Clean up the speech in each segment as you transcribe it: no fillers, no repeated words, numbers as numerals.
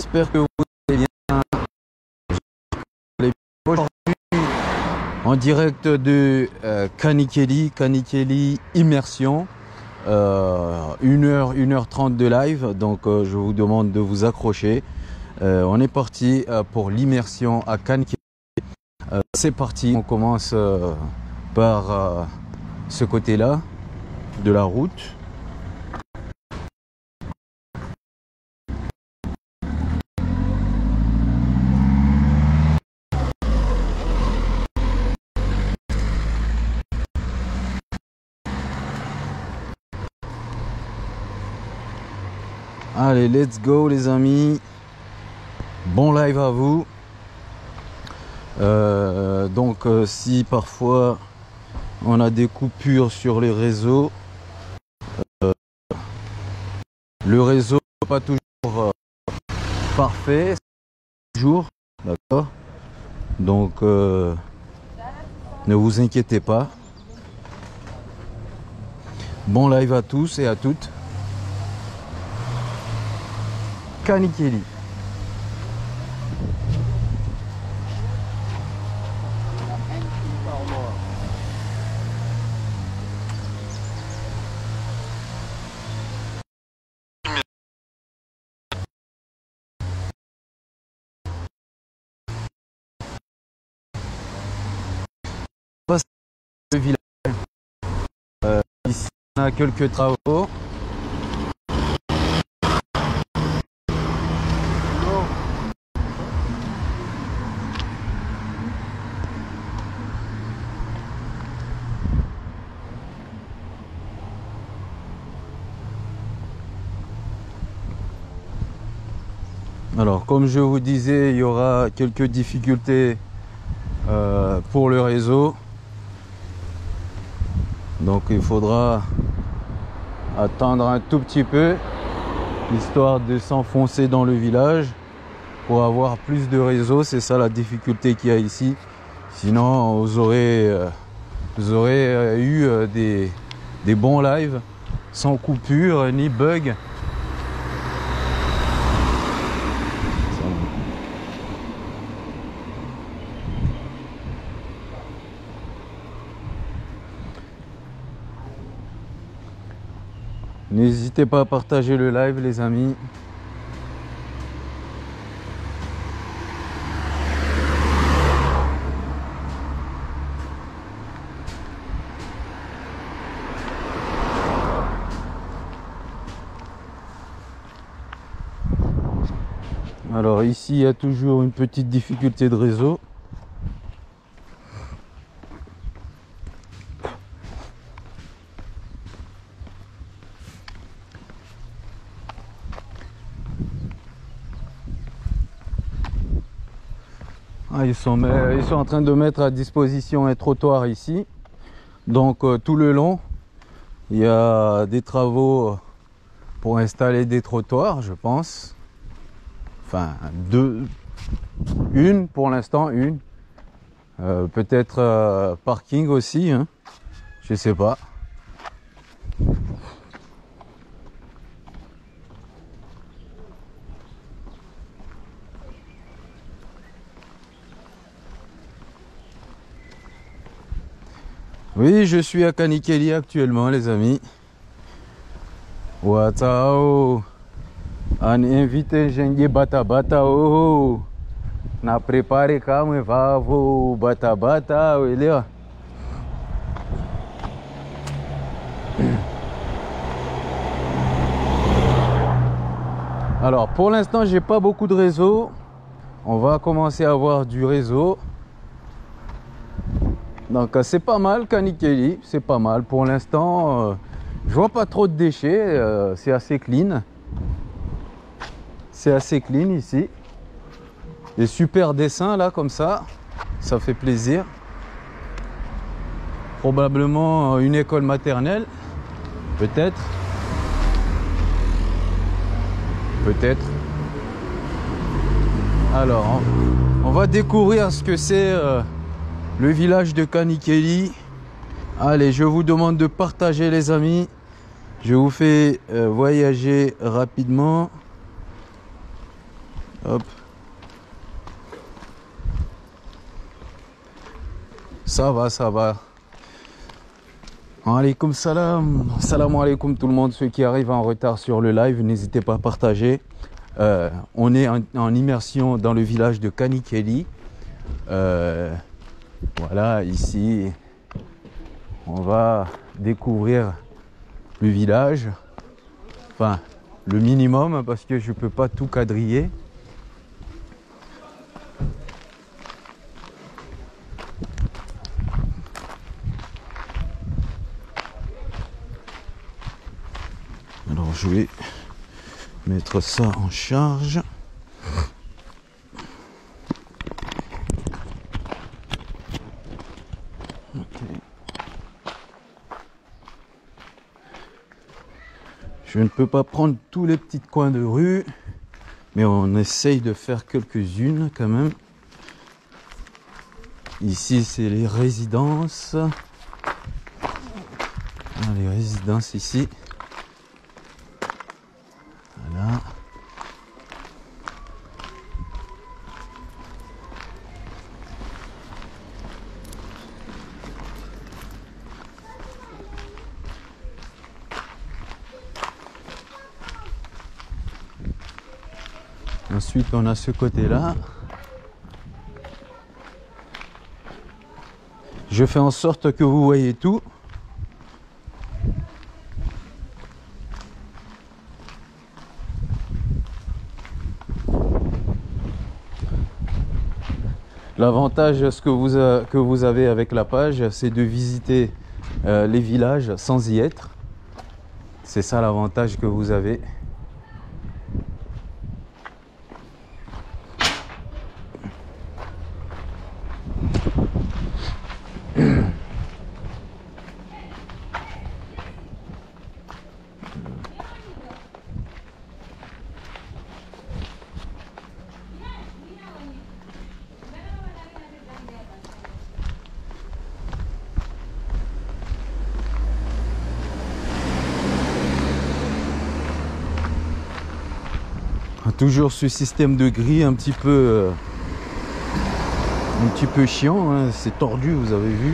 j'espère que vous allez bien. Aujourd'hui, en direct de Kanikeli Immersion, 1h30 de live, donc je vous demande de vous accrocher. On est parti pour l'immersion à Kanikeli. C'est parti, on commence par ce côté-là de la route. Allez, let's go les amis. Bon live à vous. Si parfois on a des coupures sur les réseaux, le réseau n'est pas toujours parfait, toujours, d'accord. Donc ne vous inquiétez pas. Bon live à tous et à toutes. Kanikeli. Le village. Ici on a quelques travaux. Alors comme je vous disais, il y aura quelques difficultés pour le réseau. Donc il faudra attendre un tout petit peu, histoire de s'enfoncer dans le village pour avoir plus de réseau. C'est ça la difficulté qu'il y a ici. Sinon vous aurez eu des bons lives sans coupure ni bug. N'hésitez pas à partager le live les amis. Alors ici il y a toujours une petite difficulté de réseau. Ils sont en train de mettre à disposition un trottoir ici. Donc tout le long, il y a des travaux pour installer des trottoirs, je pense. Enfin, une pour l'instant, une. Peut-être parking aussi, hein. Je sais pas. Oui, je suis à Kanikeli actuellement, les amis. Watao, an invité Jengue Bata Bata oh, na prepare calma vavo Bata Bata, ele ó. Alors pour l'instant, j'ai pas beaucoup de réseau. On va commencer à avoir du réseau. Donc c'est pas mal Kanikeli, c'est pas mal pour l'instant. Je vois pas trop de déchets, c'est assez clean. C'est assez clean ici. Des super dessins là comme ça fait plaisir. Probablement une école maternelle, peut-être. Peut-être. Alors, on va découvrir ce que c'est le village de Kanikeli. Allez, je vous demande de partager les amis. Je vous fais voyager rapidement. Hop. Ça va, ça va. Alaykoum salam. Salam alaikum tout le monde. Ceux qui arrivent en retard sur le live, n'hésitez pas à partager. On est en immersion dans le village de Kanikeli. Voilà, ici, on va découvrir le village. Enfin, le minimum, parce que je ne peux pas tout quadriller. Alors, je vais mettre ça en charge. Je ne peux pas prendre tous les petits coins de rue, mais on essaye de faire quelques-unes quand même. Ici, c'est les résidences. Les résidences ici. Voilà. Ensuite, on a ce côté-là. Je fais en sorte que vous voyez tout. L'avantage que vous avez avec la page, c'est de visiter les villages sans y être. C'est ça l'avantage que vous avez. Toujours ce système de grille un petit peu chiant, hein. C'est tordu, vous avez vu.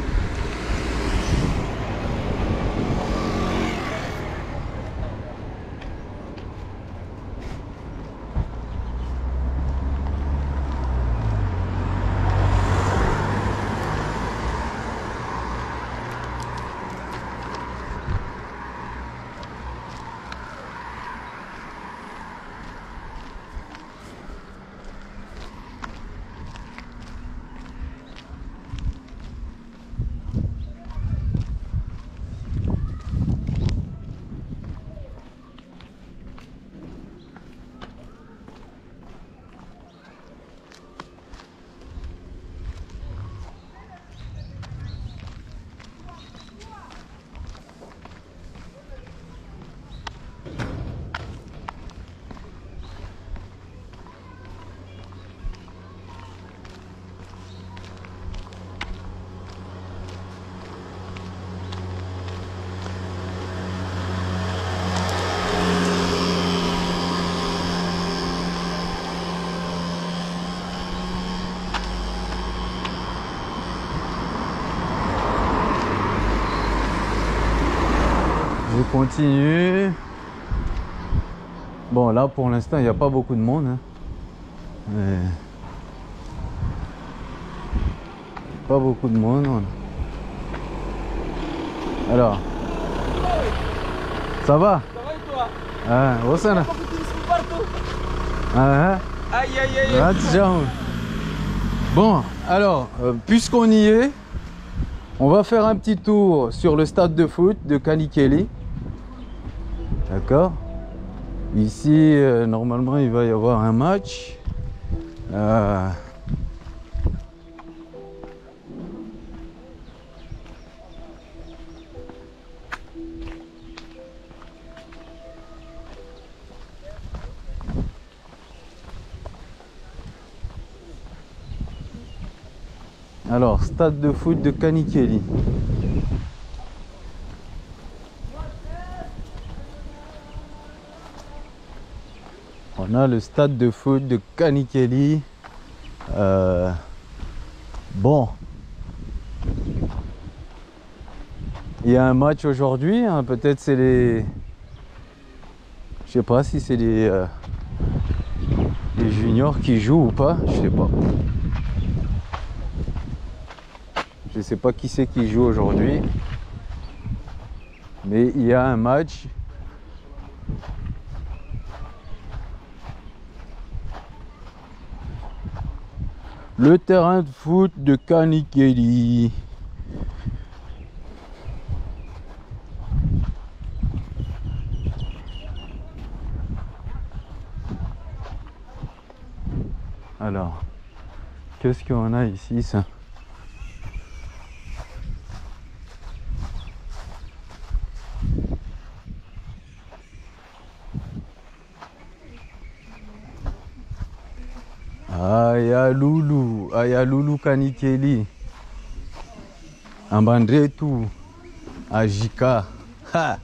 Je continue. Bon, là pour l'instant il n'y a pas beaucoup de monde, hein. Pas beaucoup de monde. Alors, ça va? Ça va et toi? Ah, Rossana. Aïe aïe aïe. Bon, alors, puisqu'on y est, on va faire un petit tour sur le stade de foot de Kanikeli. D'accord? Ici, normalement, il va y avoir un match. Alors, stade de foot de Kanikeli. On a le stade de foot de Kanikeli. Bon, il y a un match aujourd'hui, hein, peut-être c'est les... Je sais pas si c'est les juniors qui jouent ou pas, je sais pas. Je sais pas qui c'est qui joue aujourd'hui. Mais il y a un match. Le terrain de foot de Kanikeli. Alors, qu'est-ce qu'on a ici, ça? Ayaloulou Kanikeli. Ambandretu. Ajika. Ha!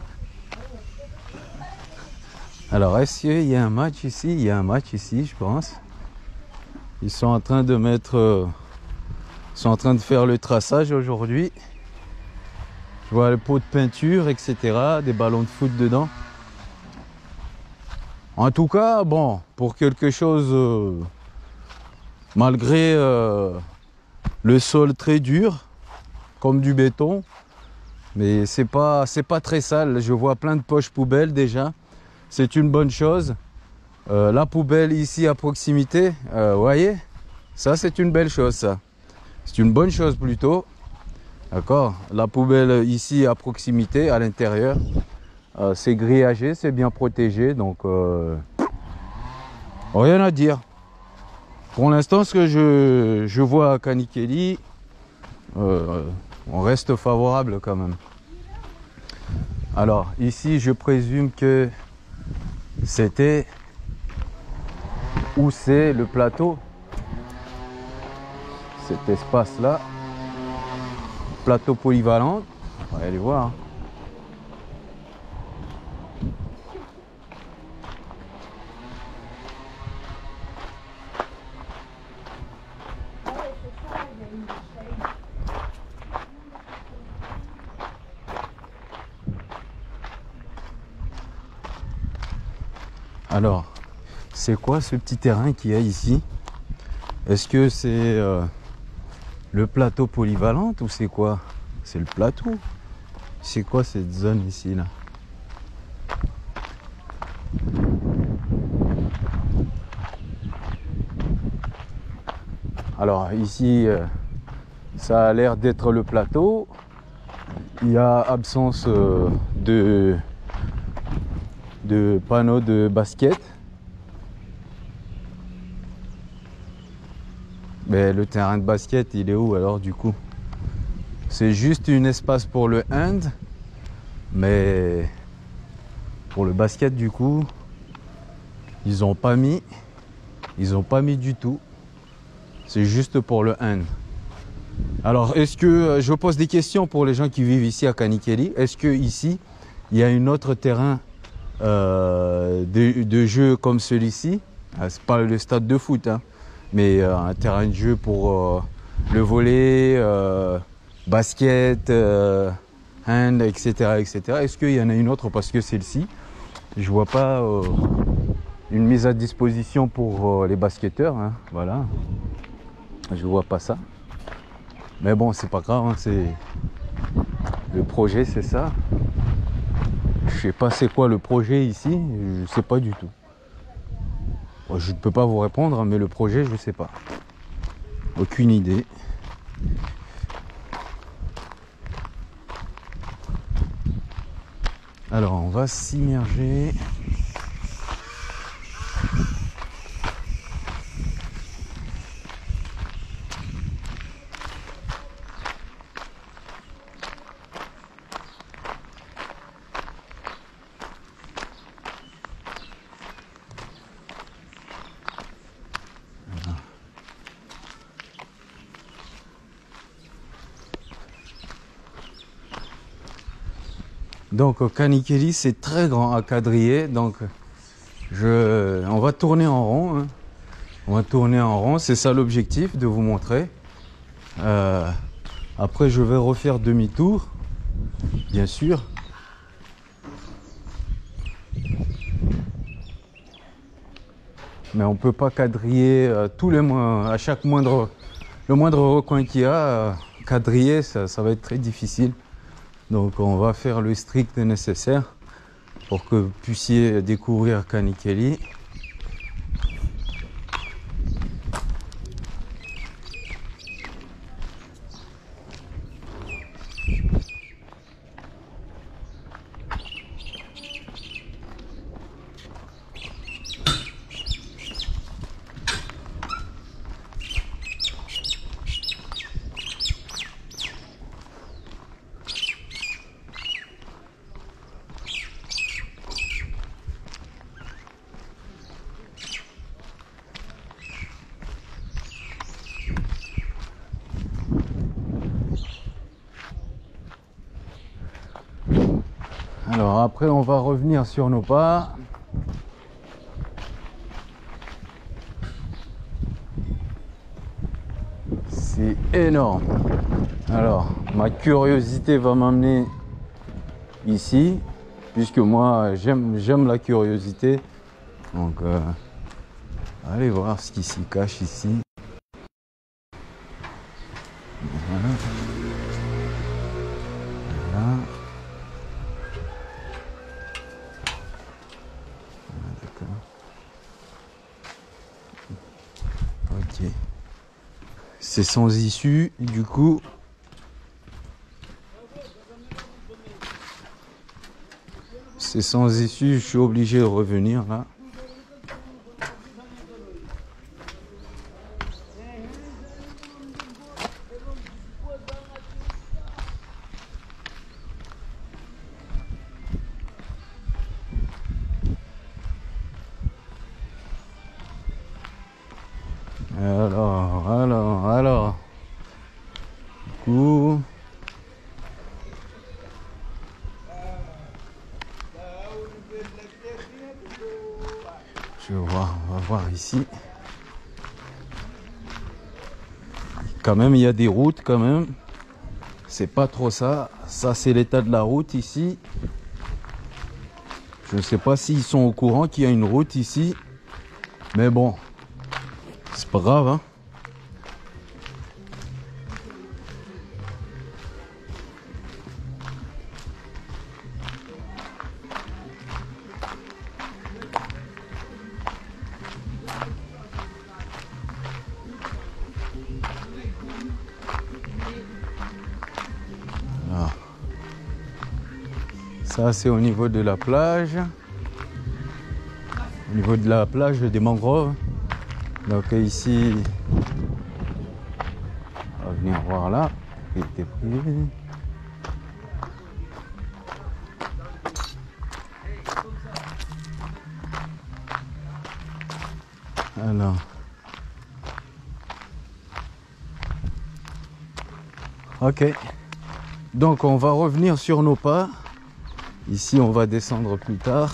Alors, est-ce qu'il y a un match ici? Il y a un match ici, je pense. Ils sont en train de mettre... ils sont en train de faire le traçage aujourd'hui. Je vois le pot de peinture, etc. Des ballons de foot dedans. En tout cas, bon, pour quelque chose... malgré le sol très dur, comme du béton. Mais c'est pas très sale. Je vois plein de poches poubelles déjà. C'est une bonne chose. La poubelle ici à proximité, vous voyez, ça c'est une belle chose, ça. C'est une bonne chose plutôt. D'accord. La poubelle ici à proximité, à l'intérieur, c'est grillagé, c'est bien protégé, donc rien à dire. Pour l'instant, ce que je vois à Kanikeli, on reste favorable quand même. Alors ici, je présume que c'était... où c'est le plateau, cet espace là, plateau polyvalent, on va aller voir. Alors, c'est quoi ce petit terrain qu'il y a ici? Est-ce que c'est le plateau polyvalent ou c'est quoi? C'est le plateau? C'est quoi cette zone ici là? Alors ici, ça a l'air d'être le plateau. Il y a absence de panneaux de basket. Mais le terrain de basket, il est où alors du coup? C'est juste un espace pour le hand, mais pour le basket du coup, ils ont pas mis du tout. C'est juste pour le hand. Alors est-ce que je pose des questions pour les gens qui vivent ici à Kanikeli? Est-ce que ici il y a un autre terrain de jeu comme celui-ci? C'est pas le stade de foot, hein, mais un terrain de jeu pour le volley, basket, hand, etc., etc. Est-ce qu'il y en a une autre? Parce que celle-ci, je vois pas une mise à disposition pour les basketteurs, hein, voilà. Je vois pas ça. Mais bon, c'est pas grave, hein, c'est le projet, c'est ça. Je sais pas c'est quoi le projet ici, je sais pas du tout. Je ne peux pas vous répondre, mais le projet, je sais pas. Aucune idée. Alors, on va s'immerger. Donc Kanikeli, c'est très grand à quadriller, donc On va tourner en rond, hein. On va tourner en rond, c'est ça l'objectif, de vous montrer. Après, je vais refaire demi-tour, bien sûr. Mais on peut pas quadriller à chaque le moindre recoin qu'il y a, quadriller, ça va être très difficile. Donc on va faire le strict nécessaire pour que vous puissiez découvrir Kanikeli. Alors après on va revenir sur nos pas. C'est énorme. Alors ma curiosité va m'amener ici, puisque moi j'aime la curiosité. Donc allez voir ce qui s'y cache ici. Voilà. Voilà. Ok. C'est sans issue, du coup. C'est sans issue, je suis obligé de revenir là. Alors. Du coup. On va voir ici. Quand même, il y a des routes quand même. C'est pas trop ça. Ça, c'est l'état de la route ici. Je ne sais pas s'ils sont au courant qu'il y a une route ici. Mais bon, c'est pas grave, hein. Alors, ça, c'est au niveau de la plage. Au niveau de la plage des mangroves. Donc ici, on va venir voir là. Il était pris. Alors. Ok. Donc on va revenir sur nos pas. Ici on va descendre plus tard.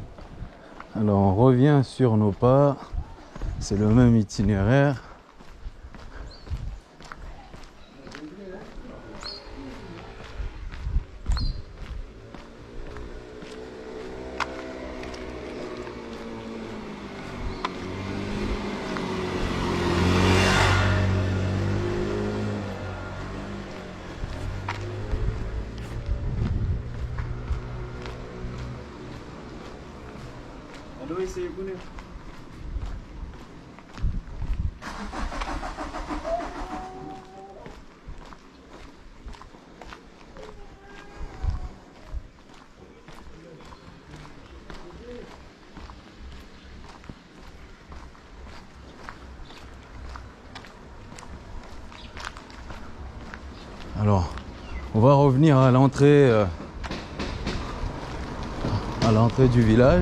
Alors on revient sur nos pas, c'est le même itinéraire. Alors, on va revenir à l'entrée du village.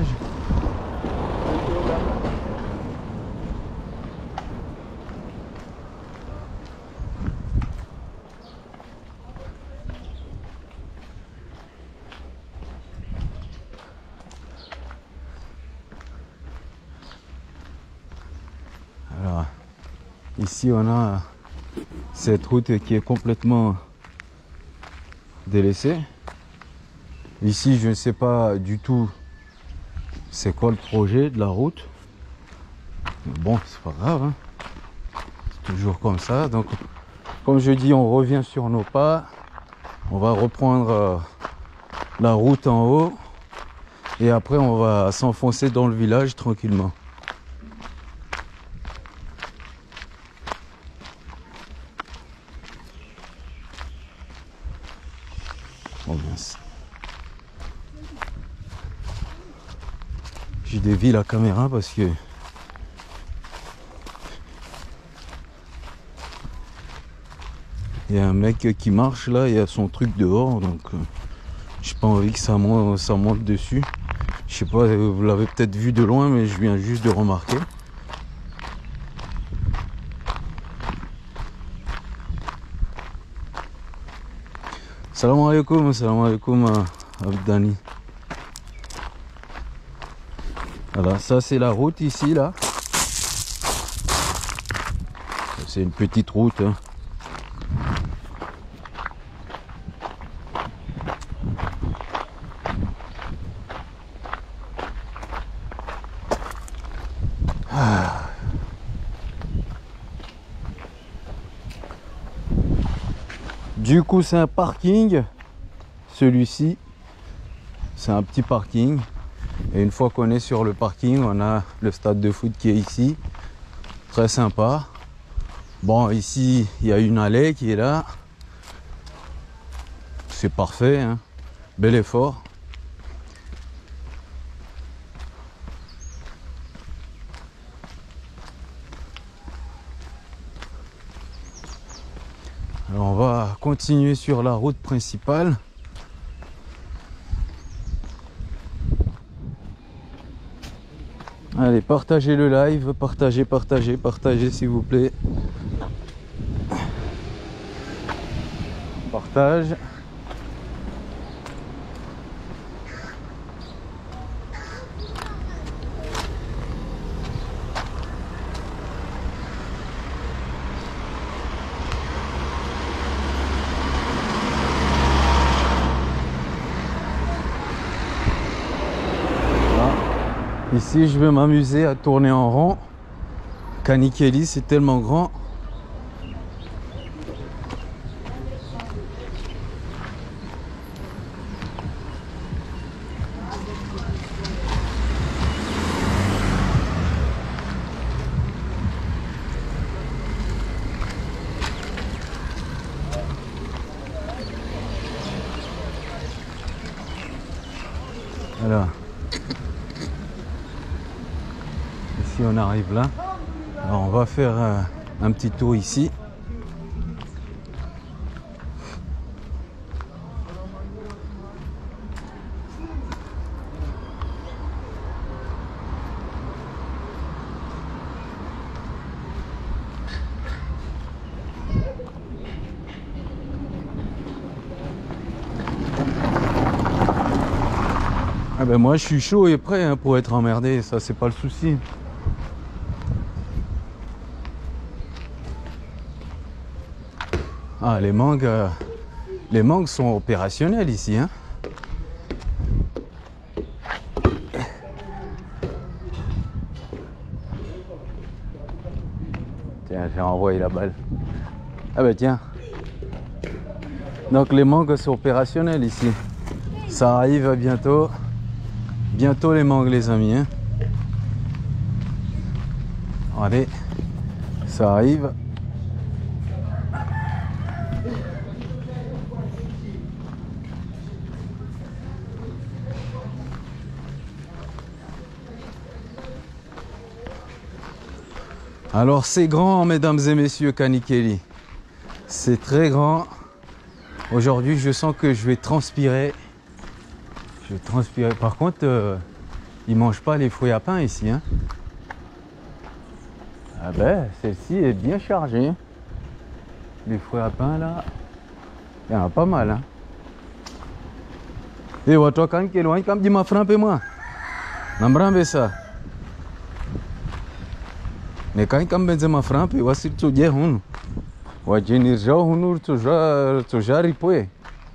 Alors, ici on a cette route qui est complètement délaissée. Ici, je ne sais pas du tout c'est quoi le projet de la route. Mais bon, c'est pas grave, hein. C'est toujours comme ça. Donc, comme je dis, on revient sur nos pas. On va reprendre la route en haut. Et après, on va s'enfoncer dans le village tranquillement. Oh mince. J'ai dévié la caméra parce que il y a un mec qui marche là, il y a son truc dehors, donc j'ai pas envie que ça monte dessus. Je sais pas, vous l'avez peut-être vu de loin, mais je viens juste de remarquer. Salam alaikum Abdani. Voilà, ça c'est la route ici là. C'est une petite route, hein. Du coup, c'est un parking. Celui-ci, c'est un petit parking. Et une fois qu'on est sur le parking, on a le stade de foot qui est ici. Très sympa. Bon, ici, il y a une allée qui est là. C'est parfait, hein. Bel effort. Alors on va continuer sur la route principale. Allez, partagez le live, partagez s'il vous plaît. Partage. Ici, je vais m'amuser à tourner en rond. Kanikeli, c'est tellement grand. Voilà. Ici on arrive là. Alors on va faire un petit tour ici. Ah ben moi je suis chaud et prêt, hein, pour être emmerdé, ça c'est pas le souci. Ah, les mangues sont opérationnelles ici, hein. Tiens, j'ai envoyé la balle. Ah ben tiens. Donc les mangues sont opérationnelles ici. Ça arrive bientôt. Bientôt les mangues, les amis, hein. Allez, ça arrive. Alors c'est grand, mesdames et messieurs, Kanikeli. C'est très grand. Aujourd'hui, je sens que je vais transpirer. Je vais transpirer. Par contre, ils mangent pas les fruits à pain ici, hein. Ah ben, celle-ci est bien chargée. Les fruits à pain là, il y en a pas mal, hein. Et toi quand tu es loin, comme dis ma frappe moi. N'embrambe ça. Mais quand tu es ma frappe, voici tu dis on. Ouais, j'ai une joie on tu jarri poé.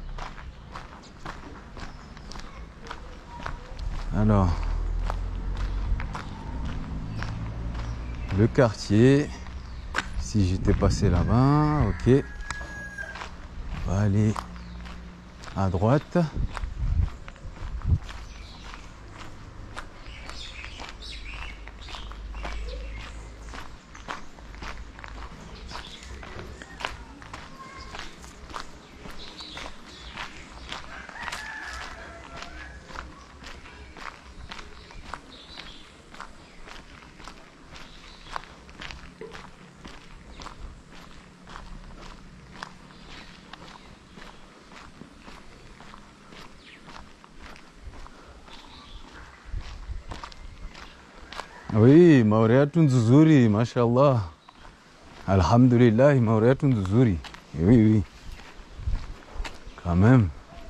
Alors, le quartier. Si j'étais passé là-bas, ok. On va aller à droite. Oui, Mauréatun Zuzuri, mashallah. Alhamdulillah, Mauréatun Zuzuri. Oui, oui. Quand même.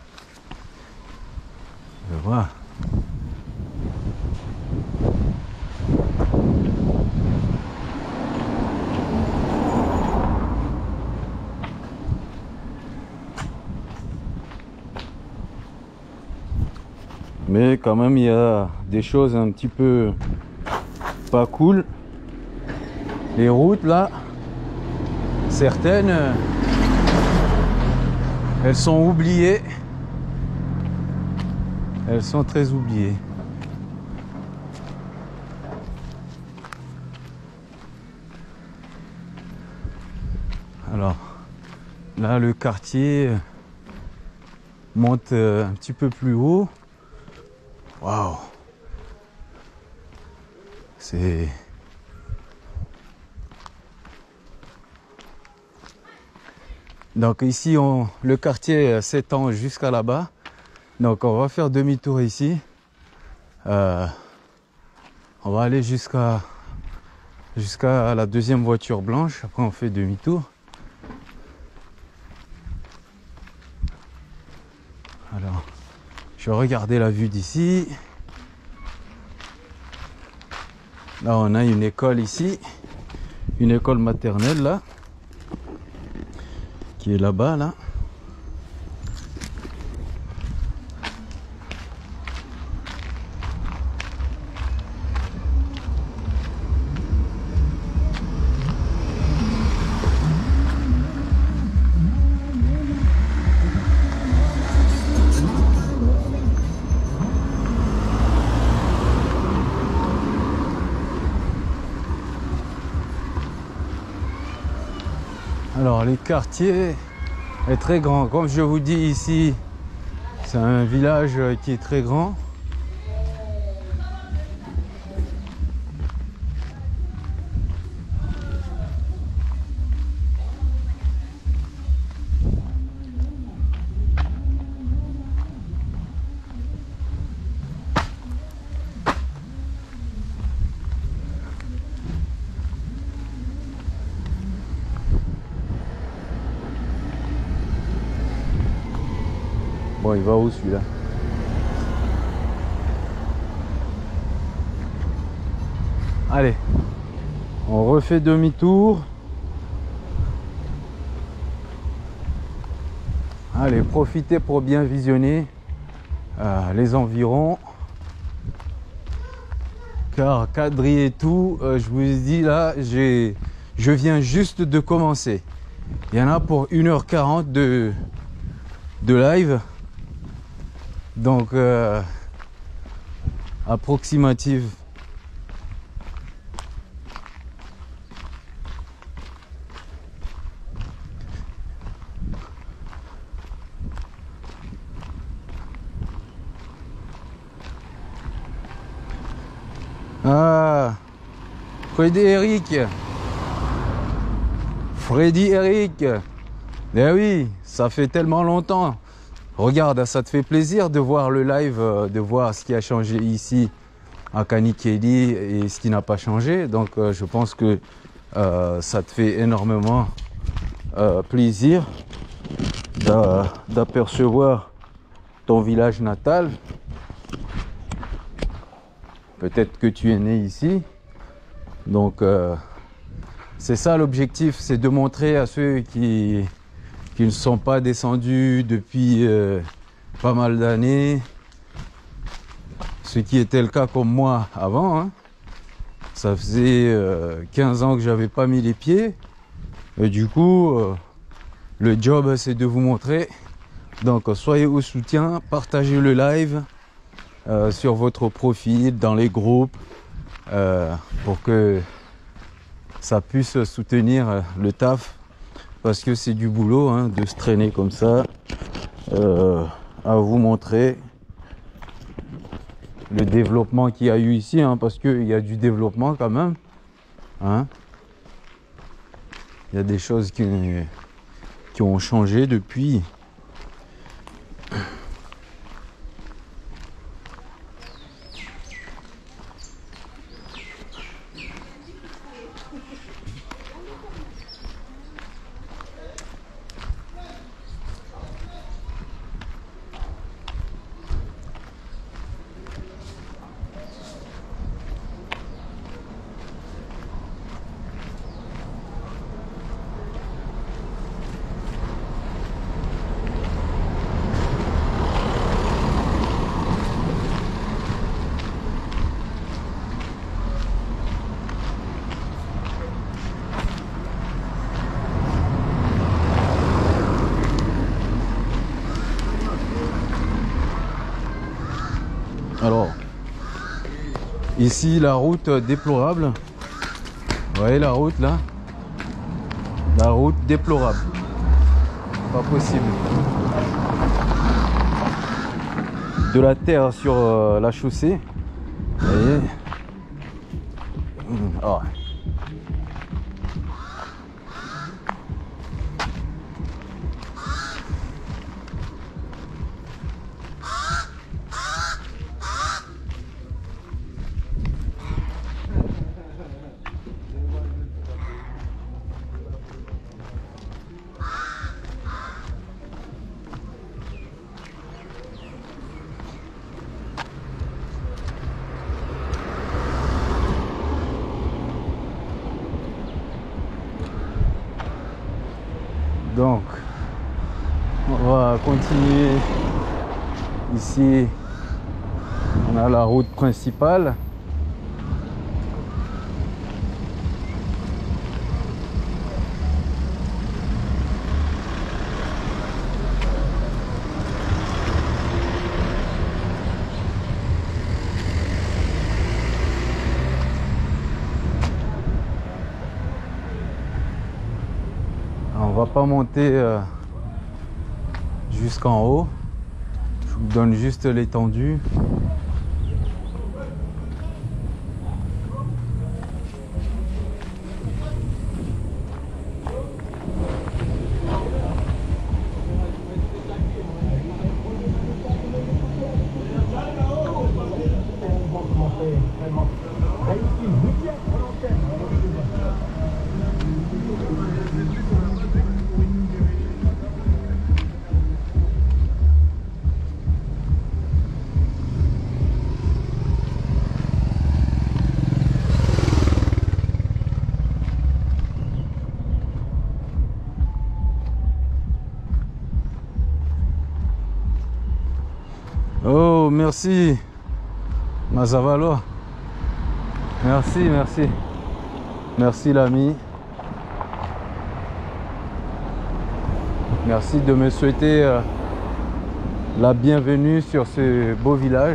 Je vois. Mais quand même, il y a des choses un petit peu pas cool. Les routes là, certaines, elles sont oubliées. Elles sont très oubliées. Alors là, le quartier monte un petit peu plus haut. Waouh! C'est... Donc ici, le quartier s'étend jusqu'à là-bas. Donc on va faire demi-tour ici. On va aller jusqu'à la deuxième voiture blanche. Après on fait demi-tour. Alors, je vais regarder la vue d'ici. Là on a une école ici. Une école maternelle là. Qui est là-bas là. Alors les quartiers est très grand. Comme je vous dis ici, c'est un village qui est très grand. Bon, il va où celui-là? Allez, on refait demi-tour. Allez, profitez pour bien visionner les environs. Car quadriller et tout, je vous dis là, je viens juste de commencer. Il y en a pour 1h40 de live. Donc, approximative. Frédéric. Freddy Eric. Eh oui, ça fait tellement longtemps. Regarde, ça te fait plaisir de voir le live, de voir ce qui a changé ici à Kanikeli et ce qui n'a pas changé. Donc je pense que ça te fait énormément plaisir d'apercevoir ton village natal. Peut-être que tu es né ici. Donc c'est ça l'objectif, c'est de montrer à ceux qui ne sont pas descendus depuis pas mal d'années, ce qui était le cas comme moi avant, hein. Ça faisait 15 ans que j'avais pas mis les pieds et du coup le job c'est de vous montrer. Donc soyez au soutien, partagez le live sur votre profil, dans les groupes, pour que ça puisse soutenir le taf, parce que c'est du boulot, hein, de se traîner comme ça, à vous montrer le développement qu'il y a eu ici, hein, parce qu'il y a du développement quand même, hein. Il y a des choses qui ont changé depuis. Alors, ici la route déplorable. Vous voyez la route là? La route déplorable. Pas possible. De la terre sur la chaussée. Vous voyez? Oh. Donc, on va continuer. Ici, on a la route principale. On va pas monter jusqu'en haut. Je vous donne juste l'étendue. Oh, merci. Mazavalo. Merci, merci. Merci l'ami. Merci de me souhaiter la bienvenue sur ce beau village.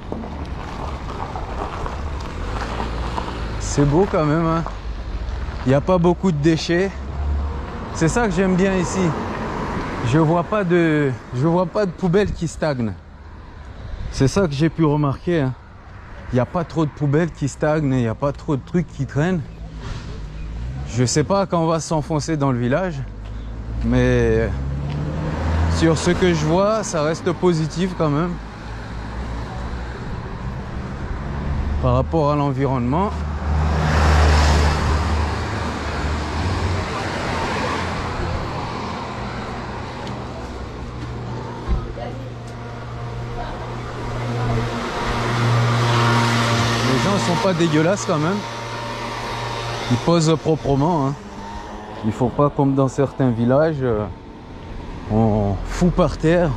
C'est beau quand même, hein. Il n'y a pas beaucoup de déchets. C'est ça que j'aime bien ici. Je vois pas de poubelles qui stagnent. C'est ça que j'ai pu remarquer, hein. il n'y a pas trop de poubelles qui stagnent, il n'y a pas trop de trucs qui traînent. Je sais pas quand on va s'enfoncer dans le village, mais sur ce que je vois, ça reste positif quand même par rapport à l'environnement. Les gens sont pas dégueulasses quand même. Ils posent proprement, hein. Il faut pas comme dans certains villages, on fout par terre.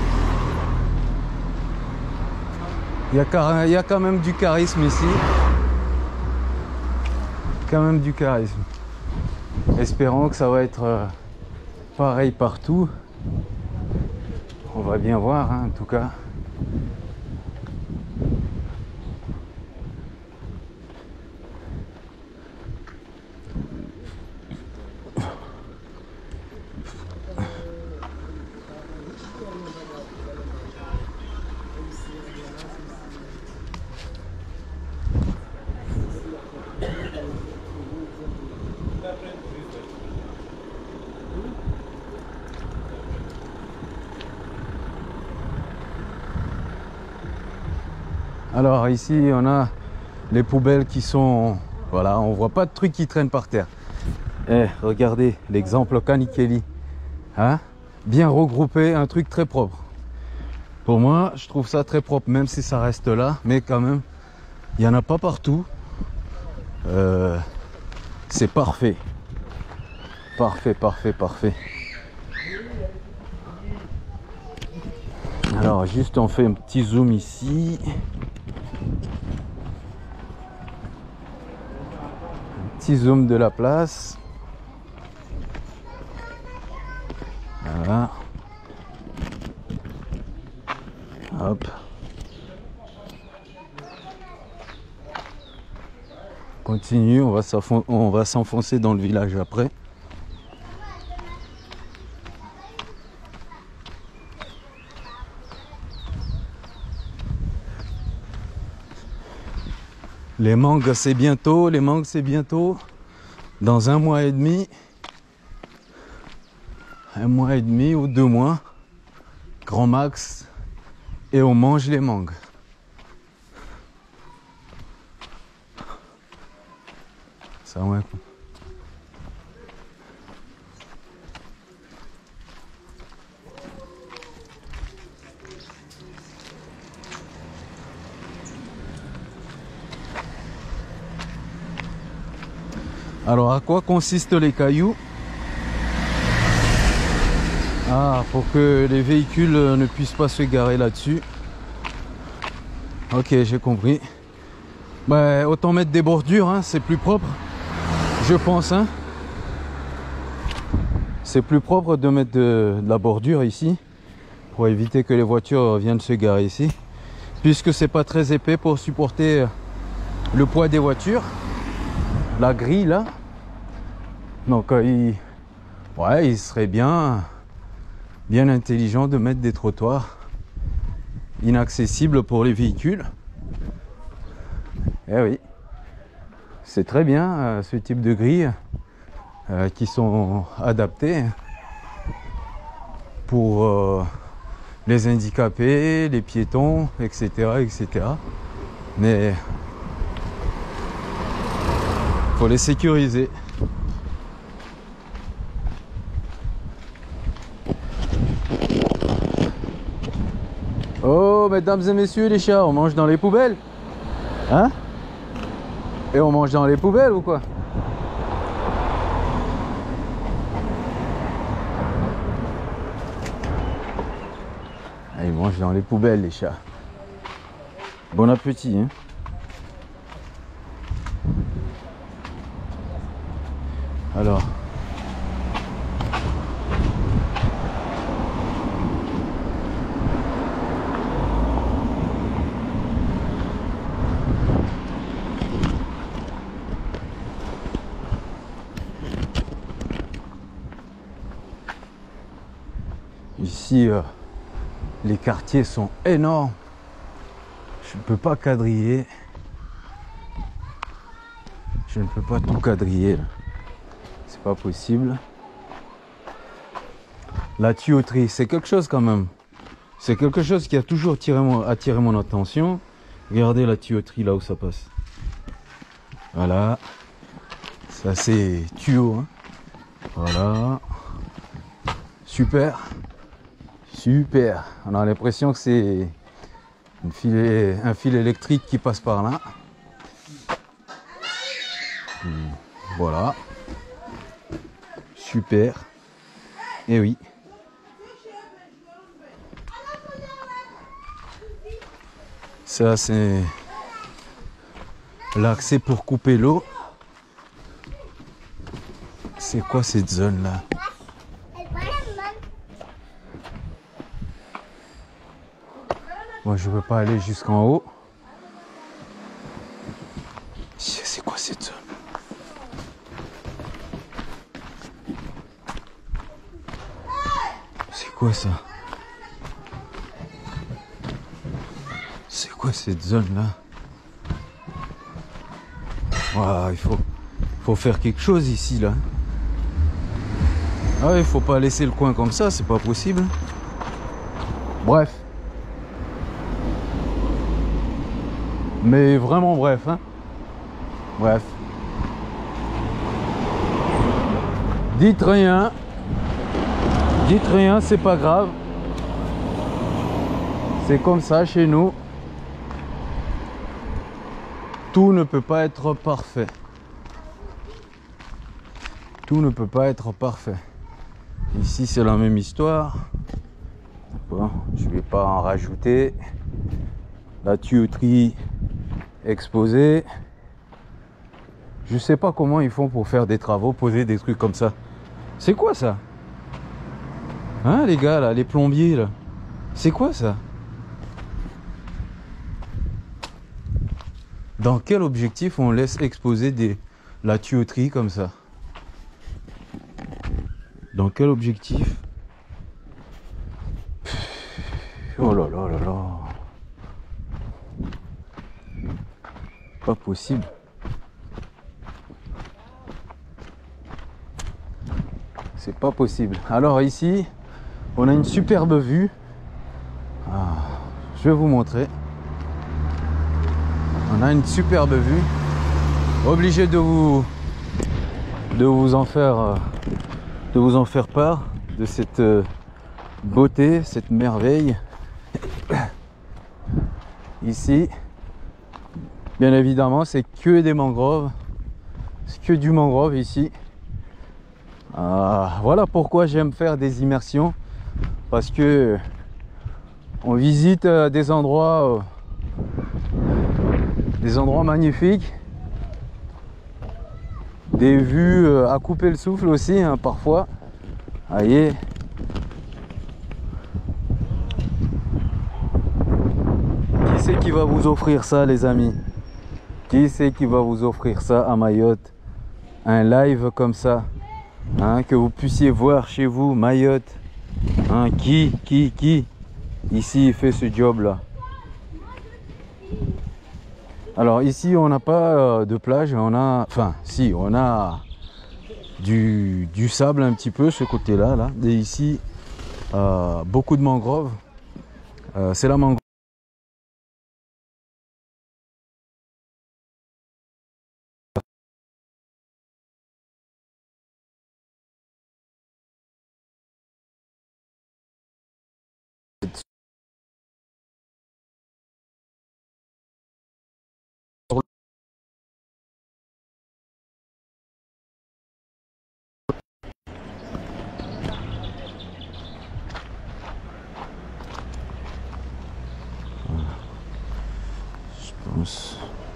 Il y a quand même du charisme ici. Quand même du charisme. Espérons que ça va être pareil partout. On va bien voir, hein, en tout cas. Alors ici on a les poubelles qui sont, voilà, on voit pas de trucs qui traînent par terre. Eh, regardez l'exemple Kanikeli, hein, bien regroupé, un truc très propre. Pour moi, je trouve ça très propre, même si ça reste là, mais quand même, il y en a pas partout. C'est parfait, parfait, parfait, parfait. Alors juste on fait un petit zoom ici. Petit zoom de la place. Voilà. Hop. Continue, on va s'enfoncer dans le village après. Les mangues c'est bientôt, dans 1 mois et demi. 1 mois et demi ou 2 mois, grand max, et on mange les mangues. Ça ouais. Alors à quoi consistent les cailloux? Ah, pour que les véhicules ne puissent pas se garer là-dessus. Ok, j'ai compris. Bah, autant mettre des bordures, hein, c'est plus propre, je pense, hein. C'est plus propre de mettre de la bordure ici pour éviter que les voitures viennent se garer ici, puisque c'est pas très épais pour supporter le poids des voitures, la grille là. Donc il serait bien intelligent de mettre des trottoirs inaccessibles pour les véhicules. Eh oui, c'est très bien ce type de grilles qui sont adaptées pour les handicapés, les piétons, etc., etc. Mais faut les sécuriser. Oh, mesdames et messieurs les chats, on mange dans les poubelles? Hein? Et on mange dans les poubelles ou quoi? Ah, ils mangent dans les poubelles les chats. Bon appétit, hein? Alors... Ici, les quartiers sont énormes. Je ne peux pas quadriller. Je ne peux pas tout quadriller là. C'est pas possible. La tuyauterie, c'est quelque chose quand même. C'est quelque chose qui a toujours attiré mon attention. Regardez la tuyauterie là où ça passe. Voilà. Ça c'est tuyau. Hein. Voilà. Super. Super. On a l'impression que c'est un fil électrique qui passe par là. Voilà. Super. Et oui. Ça c'est l'accès pour couper l'eau. C'est quoi cette zone là? Moi je veux pas aller jusqu'en haut. C'est quoi cette zone? C'est quoi ça? C'est quoi cette zone là? Wow, il faut faire quelque chose ici là. Ah, il faut pas laisser le coin comme ça, c'est pas possible. Bref. Mais vraiment bref, hein. Bref. Dites rien. Dites rien, c'est pas grave. C'est comme ça chez nous. Tout ne peut pas être parfait. Tout ne peut pas être parfait. Ici, c'est la même histoire. Bon, je vais pas en rajouter. La tuyauterie exposée. Je sais pas comment ils font pour faire des travaux, poser des trucs comme ça. C'est quoi ça? Hein, les gars, là, les plombiers, là. C'est quoi ça? Dans quel objectif on laisse exposer la tuyauterie comme ça? Dans quel objectif? Oh là là là là. Pas possible. C'est pas possible. Alors ici, on a une superbe vue. Ah, je vais vous montrer. On a une superbe vue. Obligé de vous en faire part de cette beauté, cette merveille. Ici, bien évidemment, c'est que des mangroves. C'est que du mangrove ici. Voilà pourquoi j'aime faire des immersions. Parce que on visite des endroits magnifiques. Des vues à couper le souffle aussi, hein, parfois. Voyez. Qui c'est qui va vous offrir ça, les amis? Qui c'est qui va vous offrir ça à Mayotte? Un live comme ça, hein, que vous puissiez voir chez vous, Mayotte. Hein, qui ici fait ce job là? Alors ici on n'a pas de plage, on a, enfin si, on a du sable un petit peu ce côté là, et ici beaucoup de mangroves. C'est la mangrove. Je pense.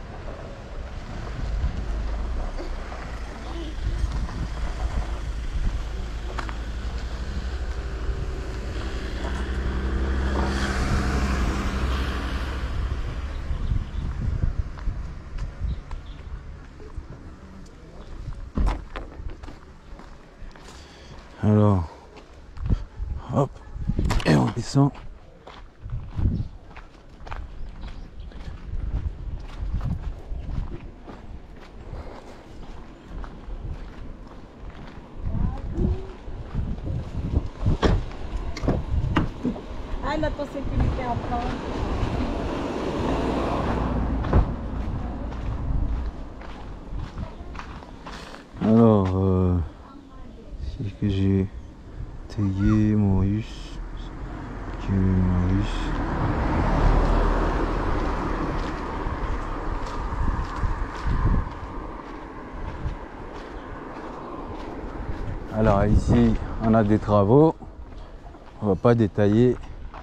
Alors, hop, et on descend. demande à ton sécurité en prendre. Alors, c'est que j'ai tagué Maurice. Alors ici, on a des travaux. On va pas détailler.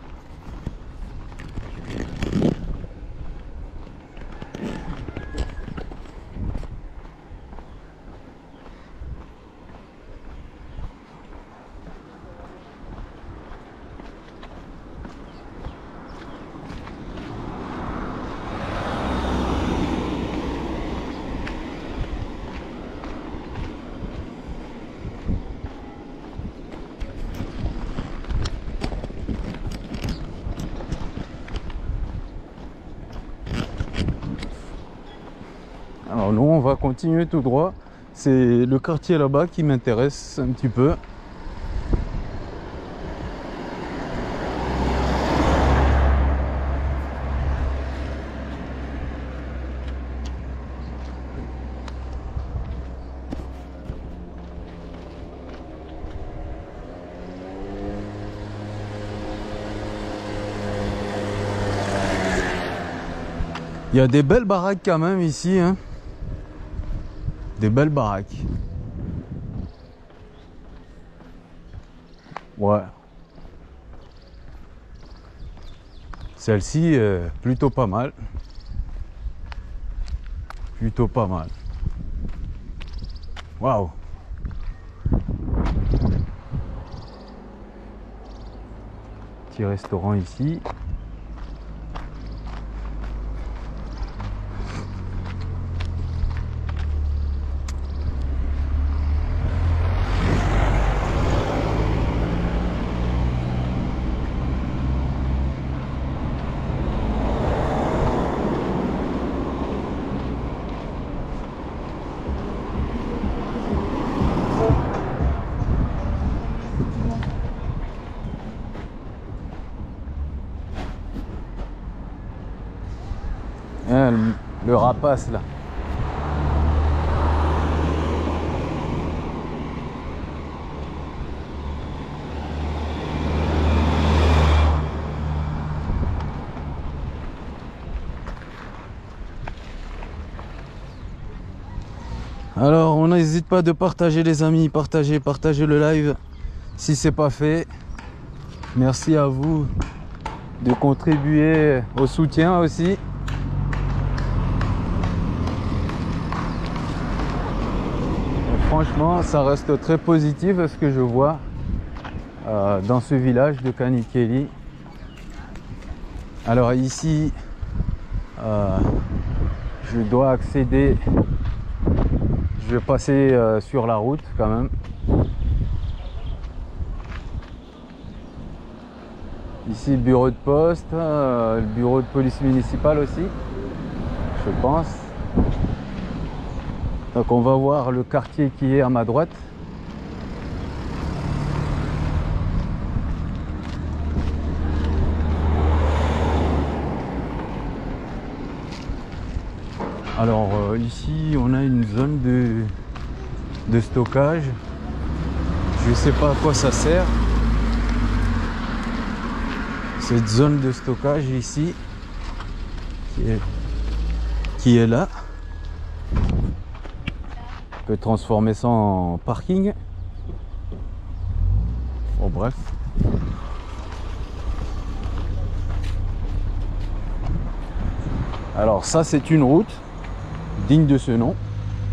Alors nous, on va continuer tout droit. C'est le quartier là-bas qui m'intéresse un petit peu. Il y a des belles baraques quand même ici, hein. Des belles baraques. Ouais. Celle-ci, plutôt pas mal. Plutôt pas mal. Waouh. Petit restaurant ici. Le rapace là. Alors on n'hésite pas de partager les amis, partagez le live si c'est pas fait. Merci à vous de contribuer au soutien aussi. Franchement, ça reste très positif ce que je vois dans ce village de Kanikeli. Alors ici, je dois accéder, je vais passer sur la route quand même. Ici, le bureau de poste, le bureau de police municipale aussi, je pense. Donc on va voir le quartier qui est à ma droite. Alors ici on a une zone de stockage. Je ne sais pas à quoi ça sert. Cette zone de stockage ici qui est là. On peut transformer ça en parking. Bon bref. Alors ça c'est une route digne de ce nom.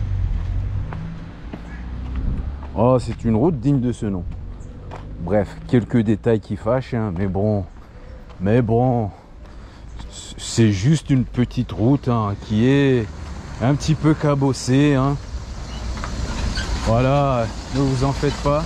Oh, c'est une route digne de ce nom. Bref, quelques détails qui fâchent, hein, mais bon, c'est juste une petite route hein, qui est un petit peu cabossée. Hein. Voilà, ne vous en faites pas.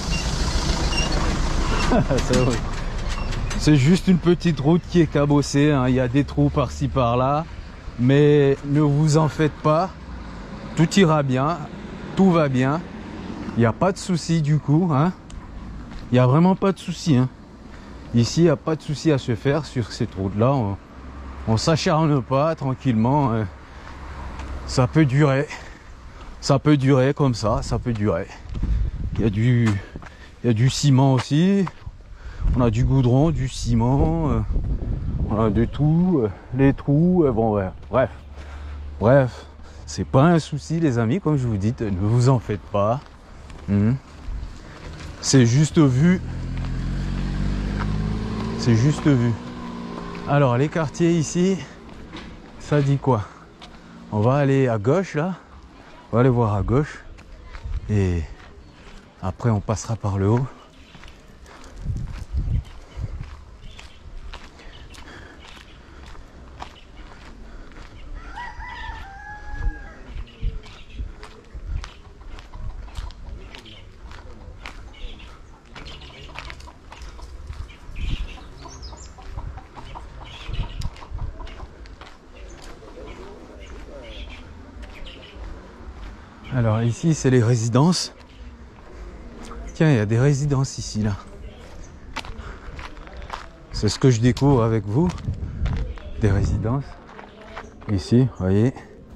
C'est juste une petite route qui est cabossée. Hein. Il y a des trous par-ci par-là. Mais ne vous en faites pas. Tout ira bien. Tout va bien. Il n'y a pas de souci du coup. Hein. Il n'y a vraiment pas de souci. Hein. Ici, il n'y a pas de souci à se faire sur cette route-là. On s'acharne pas tranquillement. Ça peut durer. Ça peut durer comme ça peut durer. Il y a du ciment aussi. On a du goudron, du ciment. On a de tout. Les trous. Bon, ouais. Bref. C'est pas un souci, les amis. Comme je vous dis, ne vous en faites pas. C'est juste vu. C'est juste vu. Alors, les quartiers ici, ça dit quoi? On va aller à gauche, là. On va aller voir à gauche. Et après, on passera par le haut. Alors ici, c'est les résidences. Tiens, il y a des résidences ici, là. C'est ce que je découvre avec vous. Des résidences. Ici, vous voyez.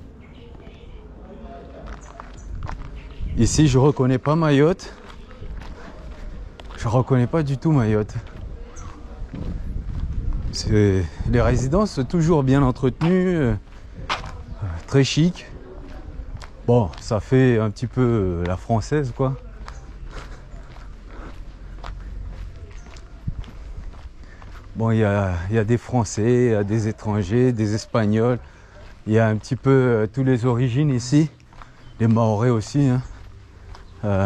Ici, je reconnais pas Mayotte. Je reconnais pas du tout Mayotte. Les résidences sont toujours bien entretenues. Très chic. Bon, ça fait un petit peu la française, quoi. Bon, il y a des Français, il y a des étrangers, des Espagnols. Il y a un petit peu toutes les origines ici. Les Mahorais aussi. Hein.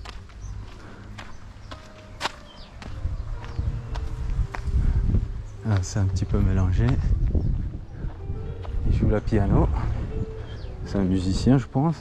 C'est un petit peu mélangé. Il joue la piano. C'est un musicien, je pense.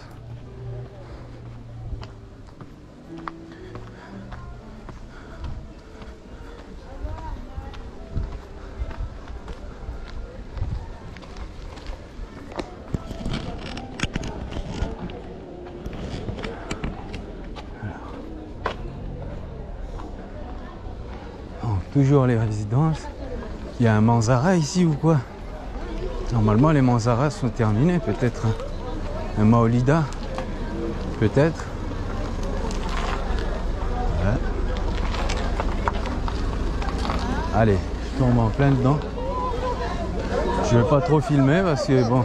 Toujours les résidences. Il y a un Manzara ici ou quoi? Normalement les Manzaras sont terminés, peut-être. Un Maolida, peut-être. Ouais. Allez, je tombe en plein dedans. Je vais pas trop filmer parce que bon.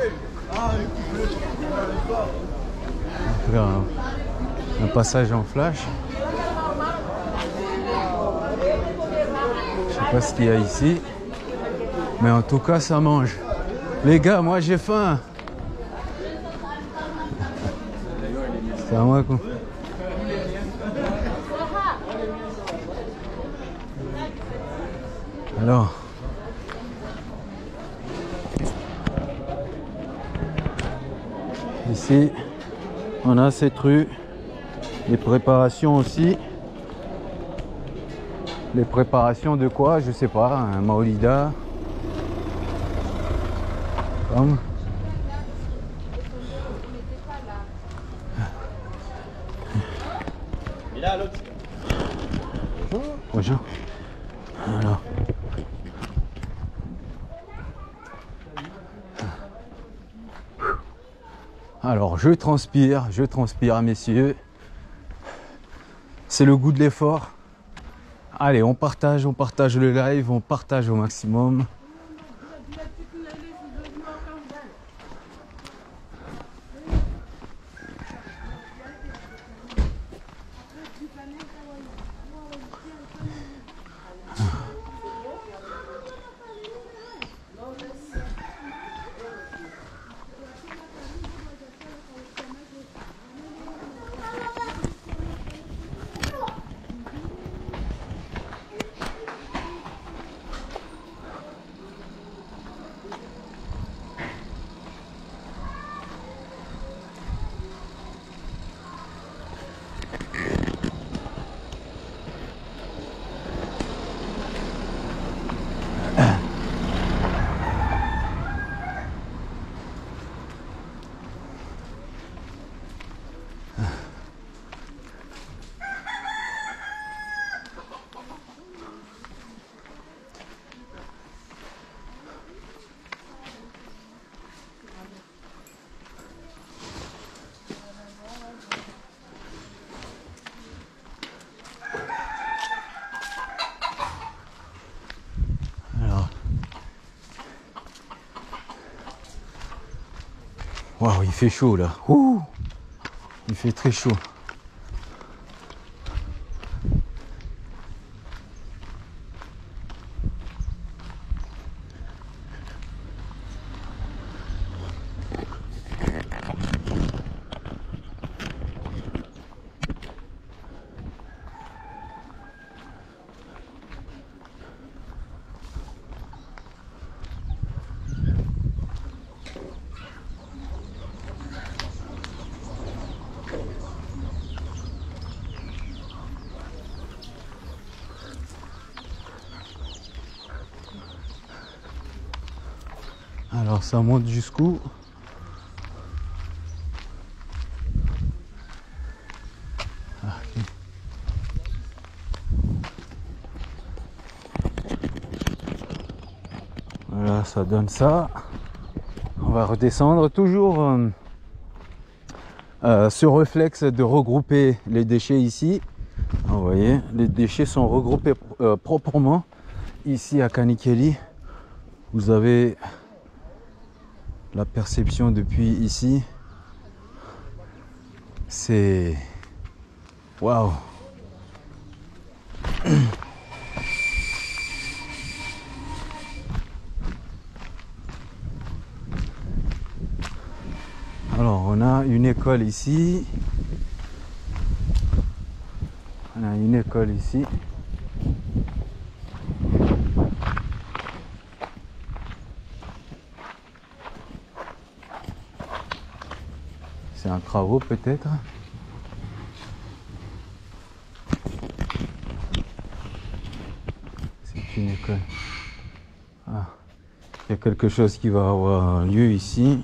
On va faire un passage en flash. Je sais pas ce qu'il y a ici, mais en tout cas ça mange. Les gars, moi j'ai faim. C'est à moi quoi. Alors, ici on a cette rue, les préparations aussi. Les préparations de quoi? Je sais pas, un Maolida. Comme. Bonjour. Alors. Alors, je transpire, messieurs. C'est le goût de l'effort. Allez, on partage le live, on partage au maximum. Waouh, il fait chaud là. Ouh, il fait très chaud. Alors ça monte jusqu'où? Voilà, ça donne ça. On va redescendre toujours ce réflexe de regrouper les déchets ici. Vous voyez, les déchets sont regroupés proprement ici à Kanikeli. Vous avez la perception depuis ici. C'est waouh. Alors on a une école ici. On a une école ici. C'est un travaux peut-être. C'est une école. Ah, il y a quelque chose qui va avoir lieu ici.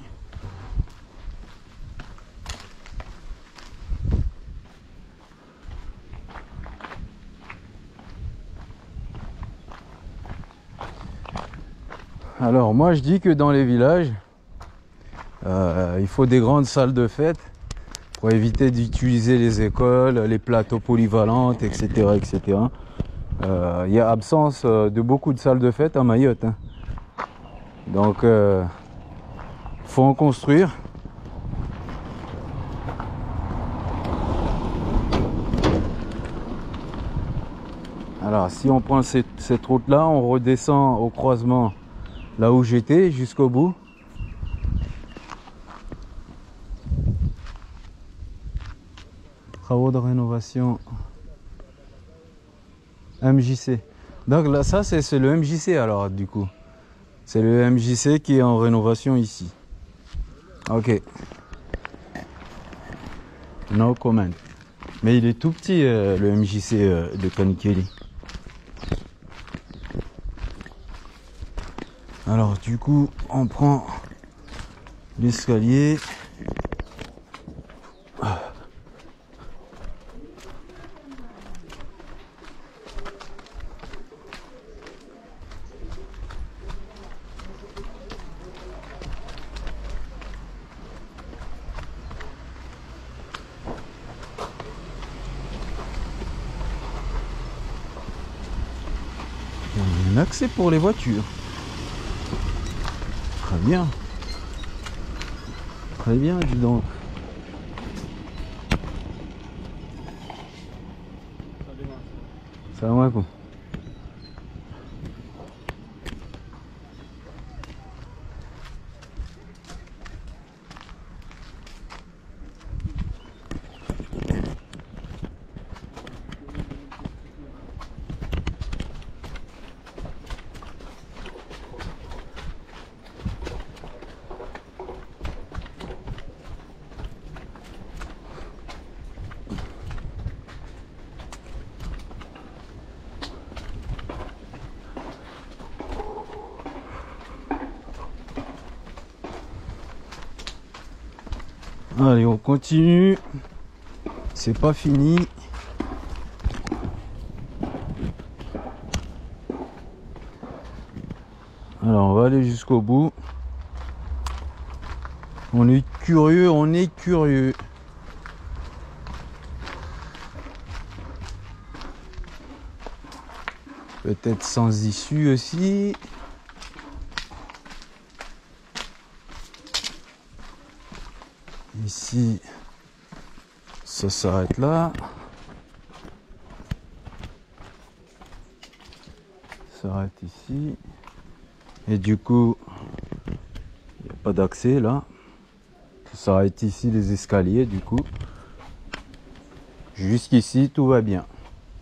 Alors moi je dis que dans les villages, il faut des grandes salles de fête pour éviter d'utiliser les écoles, les plateaux polyvalentes, etc. etc. Il y a absence de beaucoup de salles de fête à Mayotte. Hein. Donc faut en construire. Alors si on prend cette route là, on redescend au croisement là où j'étais jusqu'au bout. Travaux de rénovation MJC. Donc là ça c'est le MJC alors du coup. C'est le MJC qui est en rénovation ici. Ok. No comment. Mais il est tout petit le MJC de Kanikeli. Alors du coup on prend l'escalier. Il y a un accès pour les voitures. Très bien. Très bien, dis donc. Salam alaikum. Allez, on continue. C'est pas fini. Alors, on va aller jusqu'au bout. On est curieux, on est curieux. Peut-être sans issue aussi. ici, ça s'arrête là. Ça s'arrête ici. Et du coup, il n'y a pas d'accès là. Ça s'arrête ici les escaliers du coup. Jusqu'ici, tout va bien.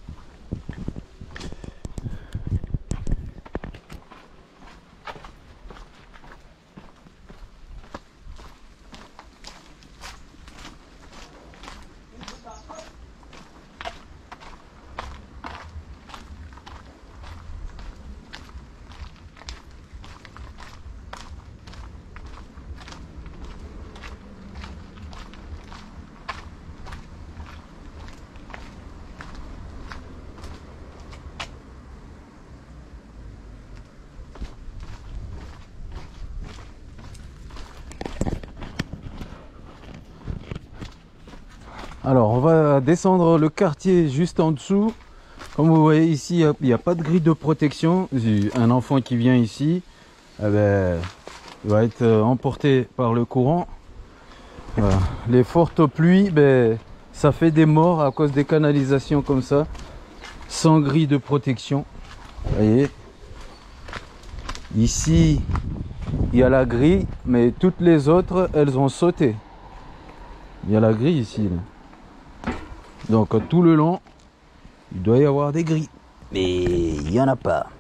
Alors on va descendre le quartier juste en dessous. Comme vous voyez ici, il n'y a pas de grille de protection. Un enfant qui vient ici, eh ben, il va être emporté par le courant. Voilà. Les fortes pluies, ben, ça fait des morts à cause des canalisations comme ça, sans grille de protection. Vous voyez, ici il y a la grille, mais toutes les autres elles ont sauté. Il y a la grille ici là. Donc tout le long, il doit y avoir des grilles. Mais il n'y en a pas.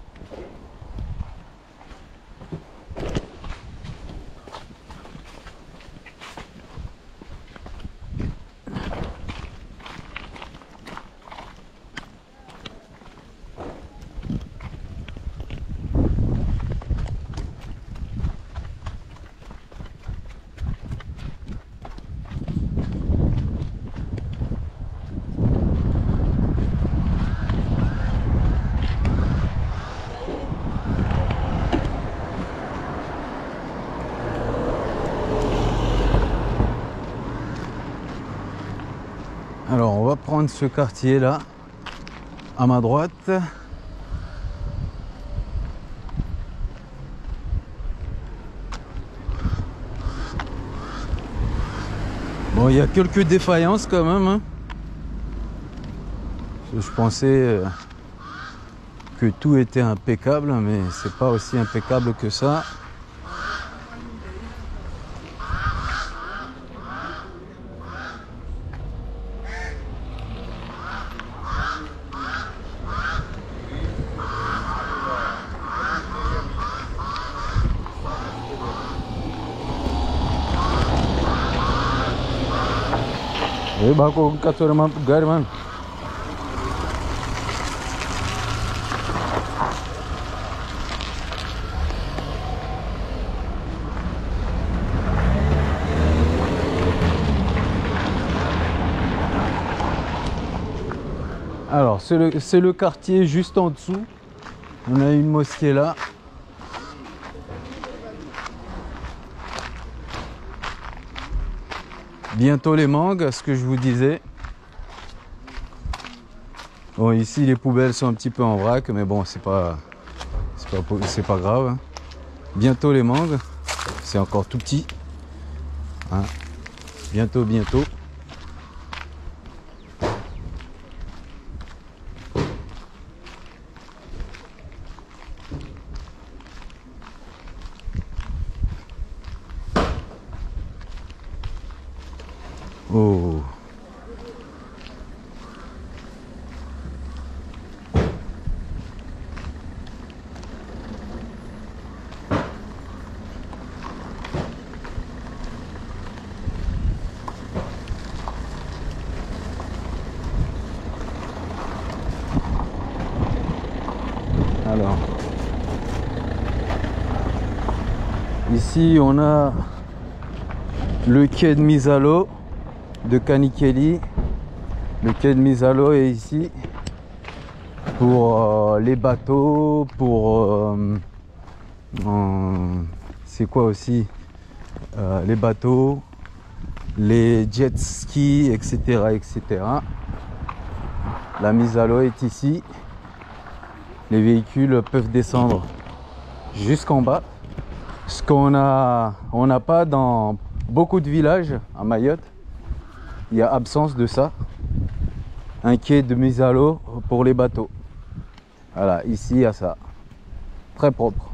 Alors on va prendre ce quartier là à ma droite. Bon, il y a quelques défaillances quand même, hein. Je pensais que tout était impeccable, mais c'est pas aussi impeccable que ça. Alors c'est le quartier juste en dessous. On a une mosquée là. Bientôt les mangues, ce que je vous disais. Bon, ici les poubelles sont un petit peu en vrac, mais bon, c'est pas grave, hein. Bientôt les mangues, c'est encore tout petit, hein. Bientôt. Oh. Alors, ici on a le quai de mise à l'eau de Kanikeli. Le quai de mise à l'eau est ici pour les bateaux, pour c'est quoi aussi, les bateaux, les jet skis, etc. La mise à l'eau est ici. Les véhicules peuvent descendre jusqu'en bas, ce qu'on n'a pas dans beaucoup de villages à Mayotte, il y a absence de ça. Un quai de mise à l'eau pour les bateaux. Voilà, ici il y a ça. Très propre.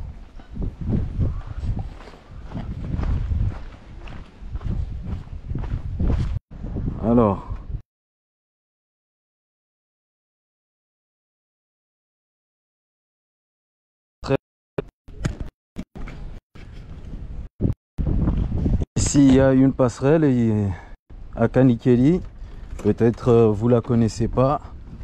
Alors. Ici il y a une passerelle à Kanikeli. Peut-être vous la connaissez pas.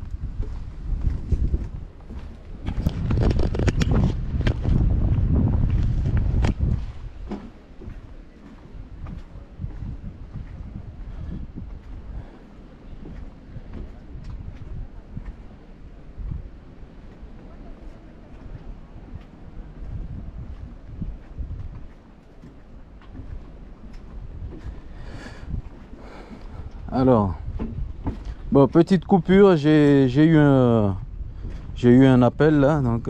Alors, bon, petite coupure, j'ai eu un appel là, donc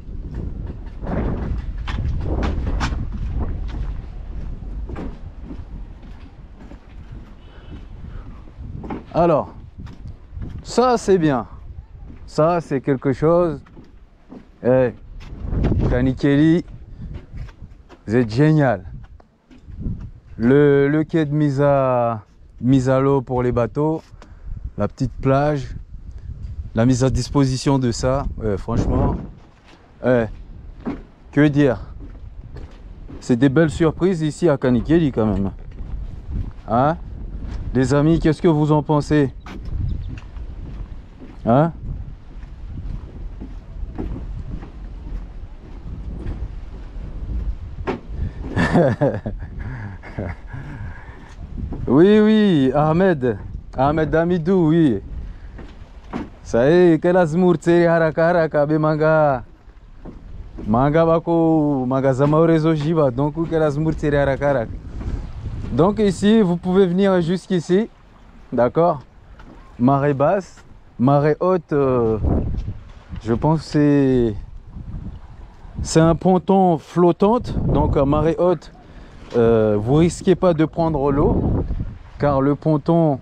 alors, ça c'est bien, ça c'est quelque chose. Eh, Kanikeli, vous êtes génial. Le quai de mise à l'eau pour les bateaux, la petite plage, la mise à disposition de ça, franchement, que dire, c'est des belles surprises ici à Kanikeli quand même, hein, les amis, qu'est-ce que vous en pensez, hein? Oui, oui, Ahmed Amidou, oui. Ça y est, quel azmour tseri haraka haraka be manga bako manga zama réseau jiva, donc quel azmour tseri haraka haraka. Donc ici, vous pouvez venir jusqu'ici, d'accord? Marée basse, marée haute, je pense que c'est un ponton flottante, donc à marée haute, vous risquez pas de prendre l'eau, car le ponton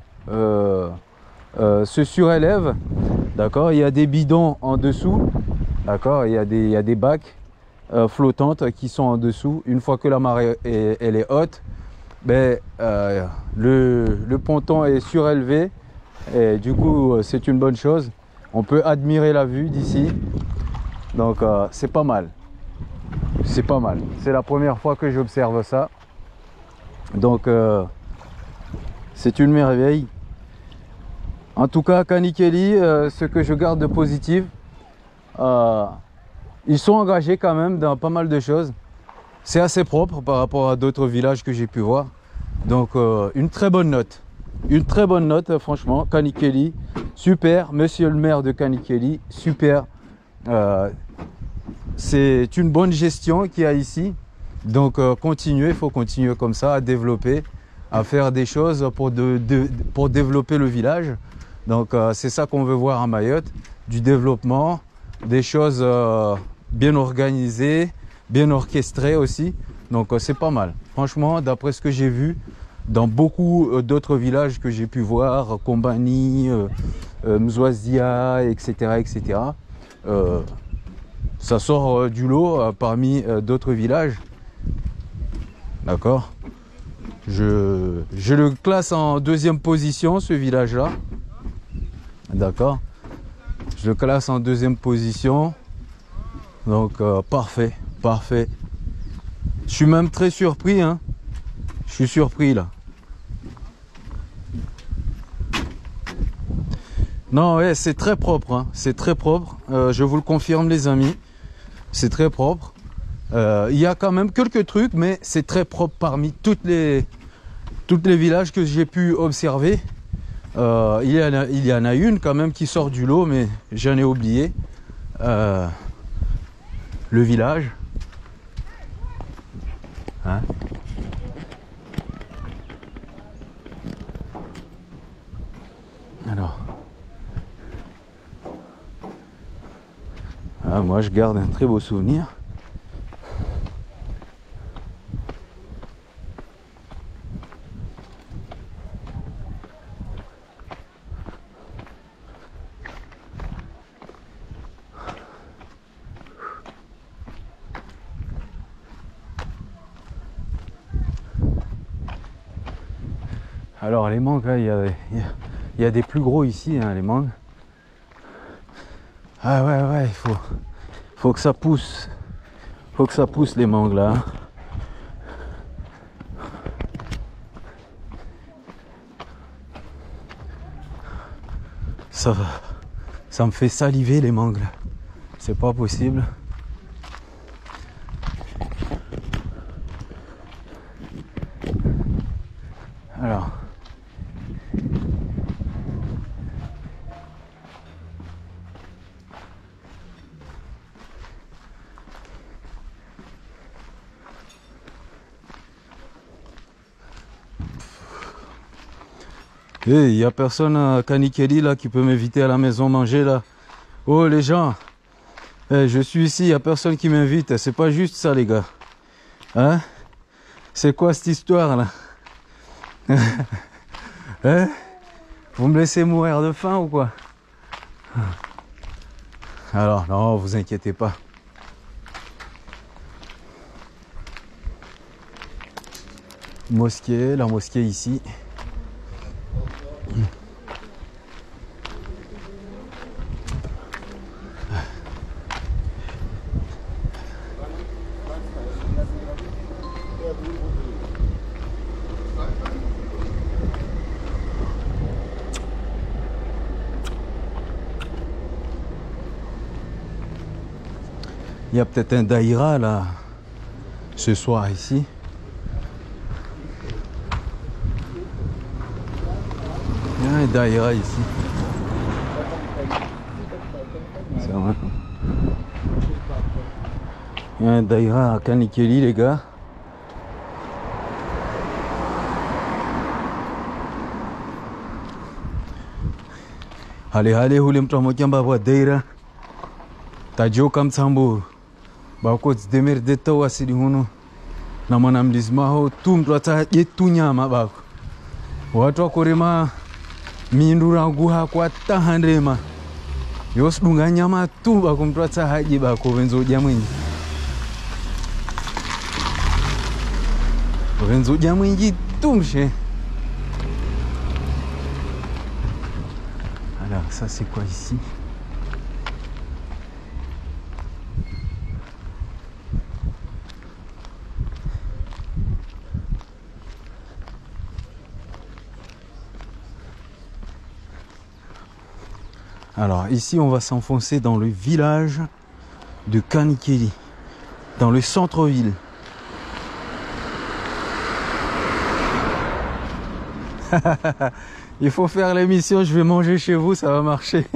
se surélève, d'accord? Il y a des bidons en dessous, d'accord? Il y a des bacs flottantes qui sont en dessous. Une fois que la marée elle est haute, ben, le ponton est surélevé et du coup c'est une bonne chose. On peut admirer la vue d'ici, donc c'est pas mal. C'est pas mal. C'est la première fois que j'observe ça, donc c'est une merveille. En tout cas, Kanikeli, ce que je garde de positif, ils sont engagés quand même dans pas mal de choses. C'est assez propre par rapport à d'autres villages que j'ai pu voir. Donc une très bonne note. Une très bonne note, franchement. Kanikeli, super. Monsieur le maire de Kanikeli, super. C'est une bonne gestion qu'il y a ici. Donc continuez, il faut continuer comme ça, à développer, à faire des choses pour développer le village. Donc c'est ça qu'on veut voir à Mayotte, du développement, des choses bien organisées, bien orchestrées aussi. Donc c'est pas mal. Franchement, d'après ce que j'ai vu dans beaucoup d'autres villages que j'ai pu voir, Kombani, Mzouazia, etc., etc., ça sort du lot parmi d'autres villages. D'accord? Je le classe en deuxième position, ce village-là. D'accord? Je le classe en deuxième position. Donc, parfait, parfait. Je suis même très surpris, hein. Je suis surpris, là. Non, ouais, c'est très propre, hein. C'est très propre. Je vous le confirme, les amis. C'est très propre. Il y a quand même quelques trucs, mais c'est très propre parmi toutes les villages que j'ai pu observer. Il y en a une quand même qui sort du lot, mais j'en ai oublié. Le village. Hein? Alors. Ah, moi je garde un très beau souvenir. Alors les mangues, là, il y a des plus gros ici, hein, les mangues. Ah ouais, faut que ça pousse. Faut que ça pousse les mangues là. Ça me fait saliver les mangues là. C'est pas possible. Alors. Il n'y a personne à Kanikeli là qui peut m'inviter à la maison manger là. Oh les gens, je suis ici, il n'y a personne qui m'invite. C'est pas juste ça les gars. Hein? C'est quoi cette histoire là? Hein? Vous me laissez mourir de faim ou quoi? Alors non, vous inquiétez pas. Mosquée, la mosquée ici. Il y a peut-être un daïra là ce soir ici. Il y a un daïra ici. C'est vrai. Il y a un daïra à Kanikeli les gars. Allez, hule mtramokamba wa daïra. Tajo kam tsambo. Bako demerde to asili huno na mwanamlizima ho tu mtu atajetu nyama bako watu wakorema mindura guha kwa tahandrema yosdunga nyama tu bako mtu atahaji bako wenzoja mwingi tumshe. Alors ça c'est quoi ici? Alors ici on va s'enfoncer dans le village de Kanikeli, dans le centre-ville. Il faut faire l'émission, je vais manger chez vous, ça va marcher.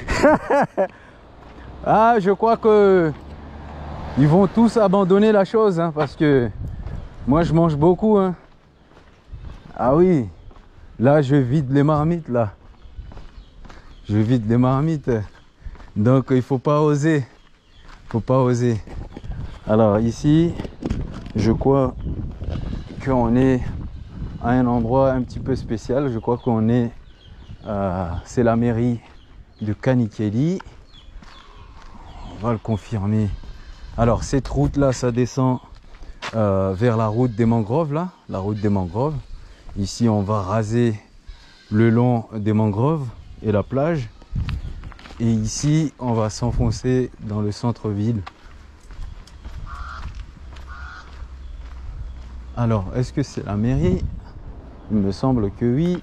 Ah, je crois que ils vont tous abandonner la chose, hein, parce que moi je mange beaucoup. Hein. Ah oui, là je vide les marmites là. Je vide les marmites, donc il faut pas oser, Alors ici, je crois qu'on est à un endroit un petit peu spécial. Je crois qu'on est, c'est la mairie de Kanikeli. On va le confirmer. Alors cette route là, ça descend vers la route des mangroves là, la route des mangroves. Ici, on va raser le long des mangroves et la plage, et ici on va s'enfoncer dans le centre-ville. Alors est-ce que c'est la mairie? Il me semble que oui.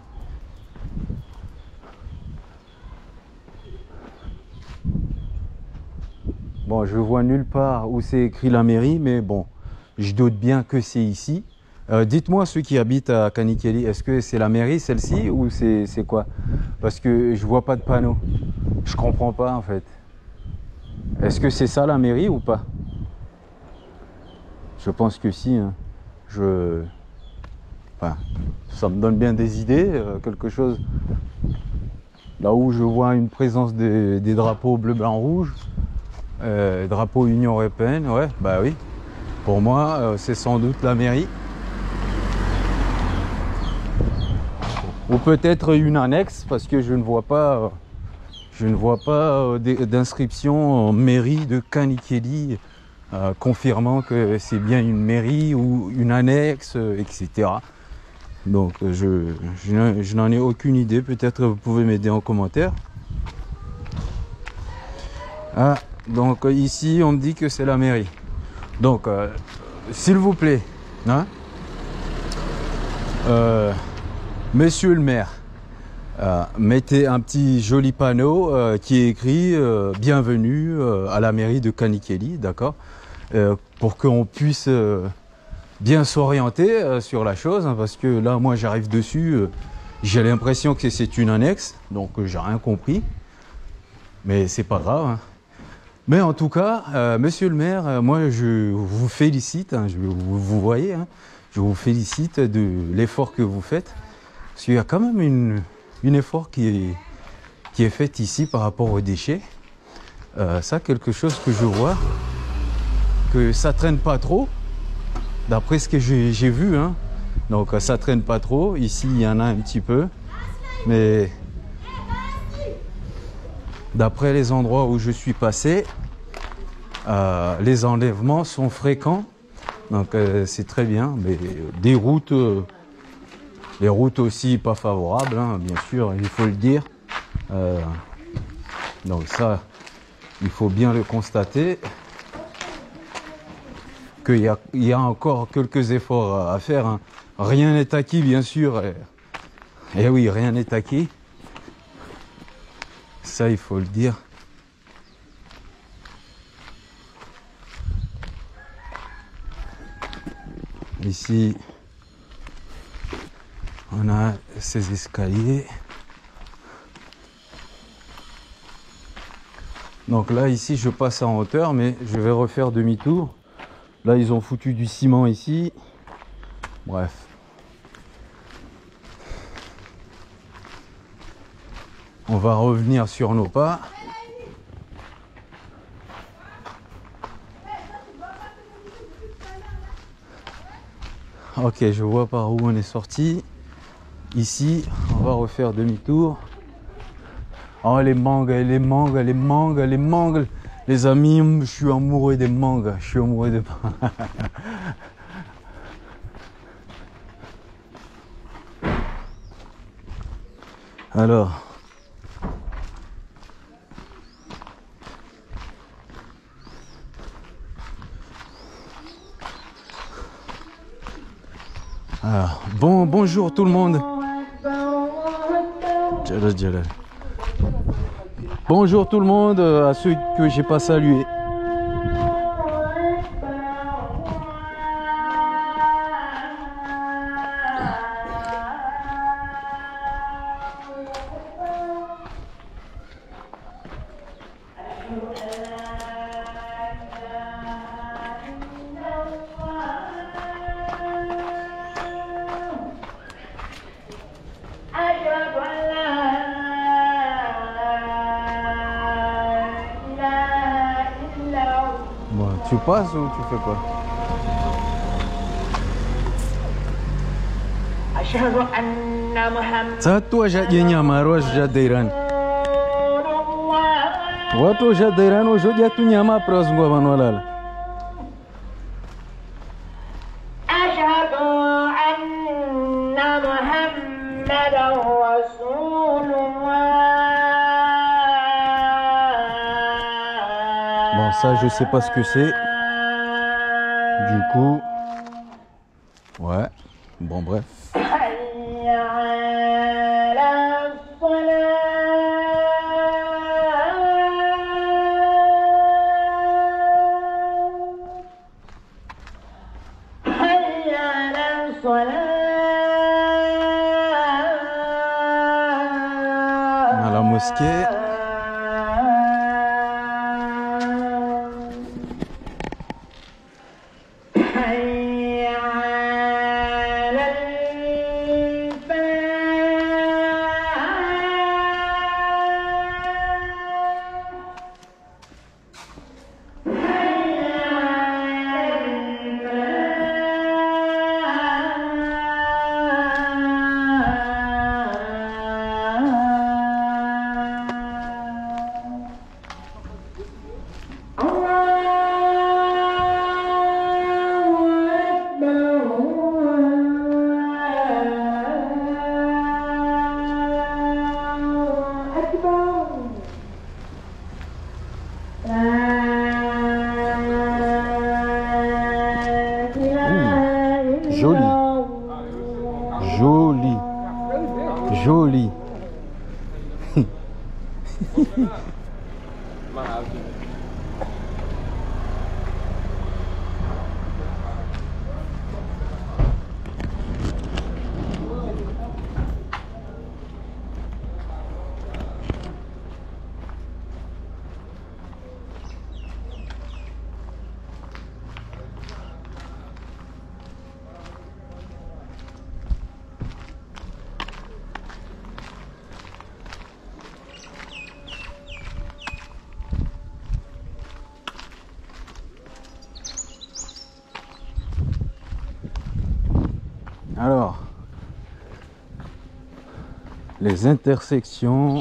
Bon, je vois nulle part où c'est écrit la mairie, mais bon, je doute bien que c'est ici. Dites-moi ceux qui habitent à Kanikeli, est-ce que c'est la mairie celle-ci ou c'est quoi? Parce que je vois pas de panneau. Je comprends pas en fait. Est-ce que c'est ça la mairie ou pas? Je pense que si. Hein. Enfin, ça me donne bien des idées. Quelque chose là où je vois une présence des drapeaux bleu, blanc, rouge. Drapeau Union Européenne, ouais, bah oui. Pour moi, c'est sans doute la mairie. Ou peut-être une annexe, parce que je ne vois pas d'inscription en mairie de Kanikeli confirmant que c'est bien une mairie ou une annexe, etc. Donc je n'en ai aucune idée. Peut-être vous pouvez m'aider en commentaire. Ah, donc ici on me dit que c'est la mairie. Donc s'il vous plaît, hein, monsieur le maire, mettez un petit joli panneau qui est écrit bienvenue à la mairie de Kanikeli, d'accord, pour qu'on puisse bien s'orienter sur la chose, hein, parce que là moi j'arrive dessus, j'ai l'impression que c'est une annexe, donc j'ai rien compris, mais c'est pas grave, hein. Mais en tout cas, monsieur le maire, moi je vous félicite, hein, vous voyez, hein, je vous félicite de l'effort que vous faites, parce qu'il y a quand même une effort qui est fait ici par rapport aux déchets. Ça, quelque chose que je vois, que ça traîne pas trop, d'après ce que j'ai vu, hein. Donc ça traîne pas trop, ici il y en a un petit peu, mais d'après les endroits où je suis passé, les enlèvements sont fréquents, donc c'est très bien, mais des routes, les routes aussi pas favorables, hein, bien sûr, il faut le dire. Donc ça, il faut bien le constater, qu'il y a encore quelques efforts à faire, hein. Rien n'est acquis, bien sûr, et oui, rien n'est acquis. Ça, il faut le dire. Ici, on a ces escaliers. Donc là, ici, je passe en hauteur, mais je vais refaire demi-tour. Là, ils ont foutu du ciment ici. Bref. On va revenir sur nos pas. Ok, je vois par où on est sorti. Ici, on va refaire demi-tour. Oh, les mangues, les mangues, les mangues, les mangues. Les amis, je suis amoureux des mangues. Je suis amoureux des... Alors... Alors, bonjour tout le monde. Bonjour tout le monde, à ceux que j'ai pas salués. Bon, tu passes ou tu fais quoi? Satu jadinya maros jadeiran. Watu jadeiran ojo jatu nyama prosgo vanolala. Bon, ça je sais pas ce que c'est. Du coup, ouais, bon bref. À la mosquée. Alors, les intersections,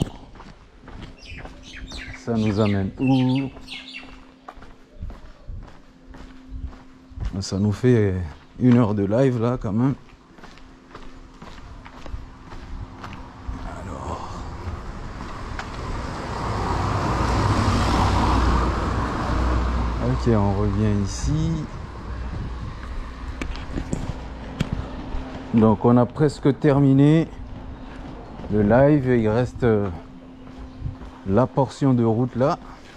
ça nous amène où? Ça nous fait 1 heure de live là quand même. Alors, ok, on revient ici. Donc on a presque terminé le live, il reste la portion de route là.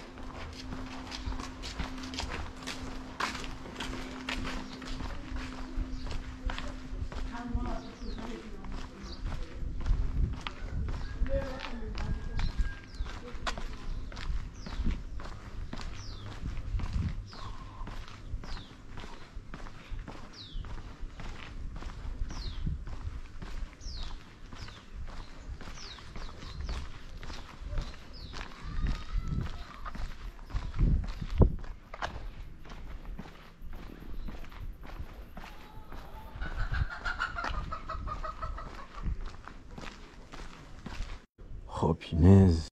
Oh punaise.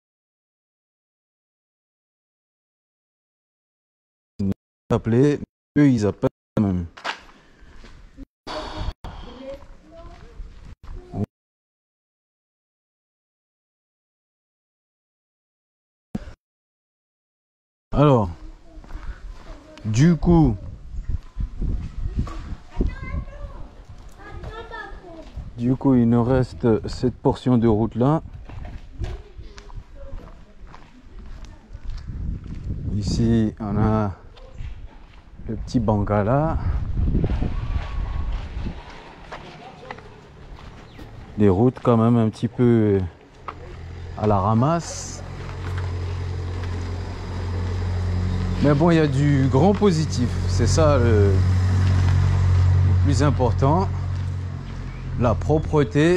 Appelé, eux ils appellent quand même. Alors, du coup, il nous reste cette portion de route là. Ici, on a le petit Bangala. Des routes quand même un petit peu à la ramasse. Mais bon, il y a du grand positif. C'est ça le plus important. La propreté.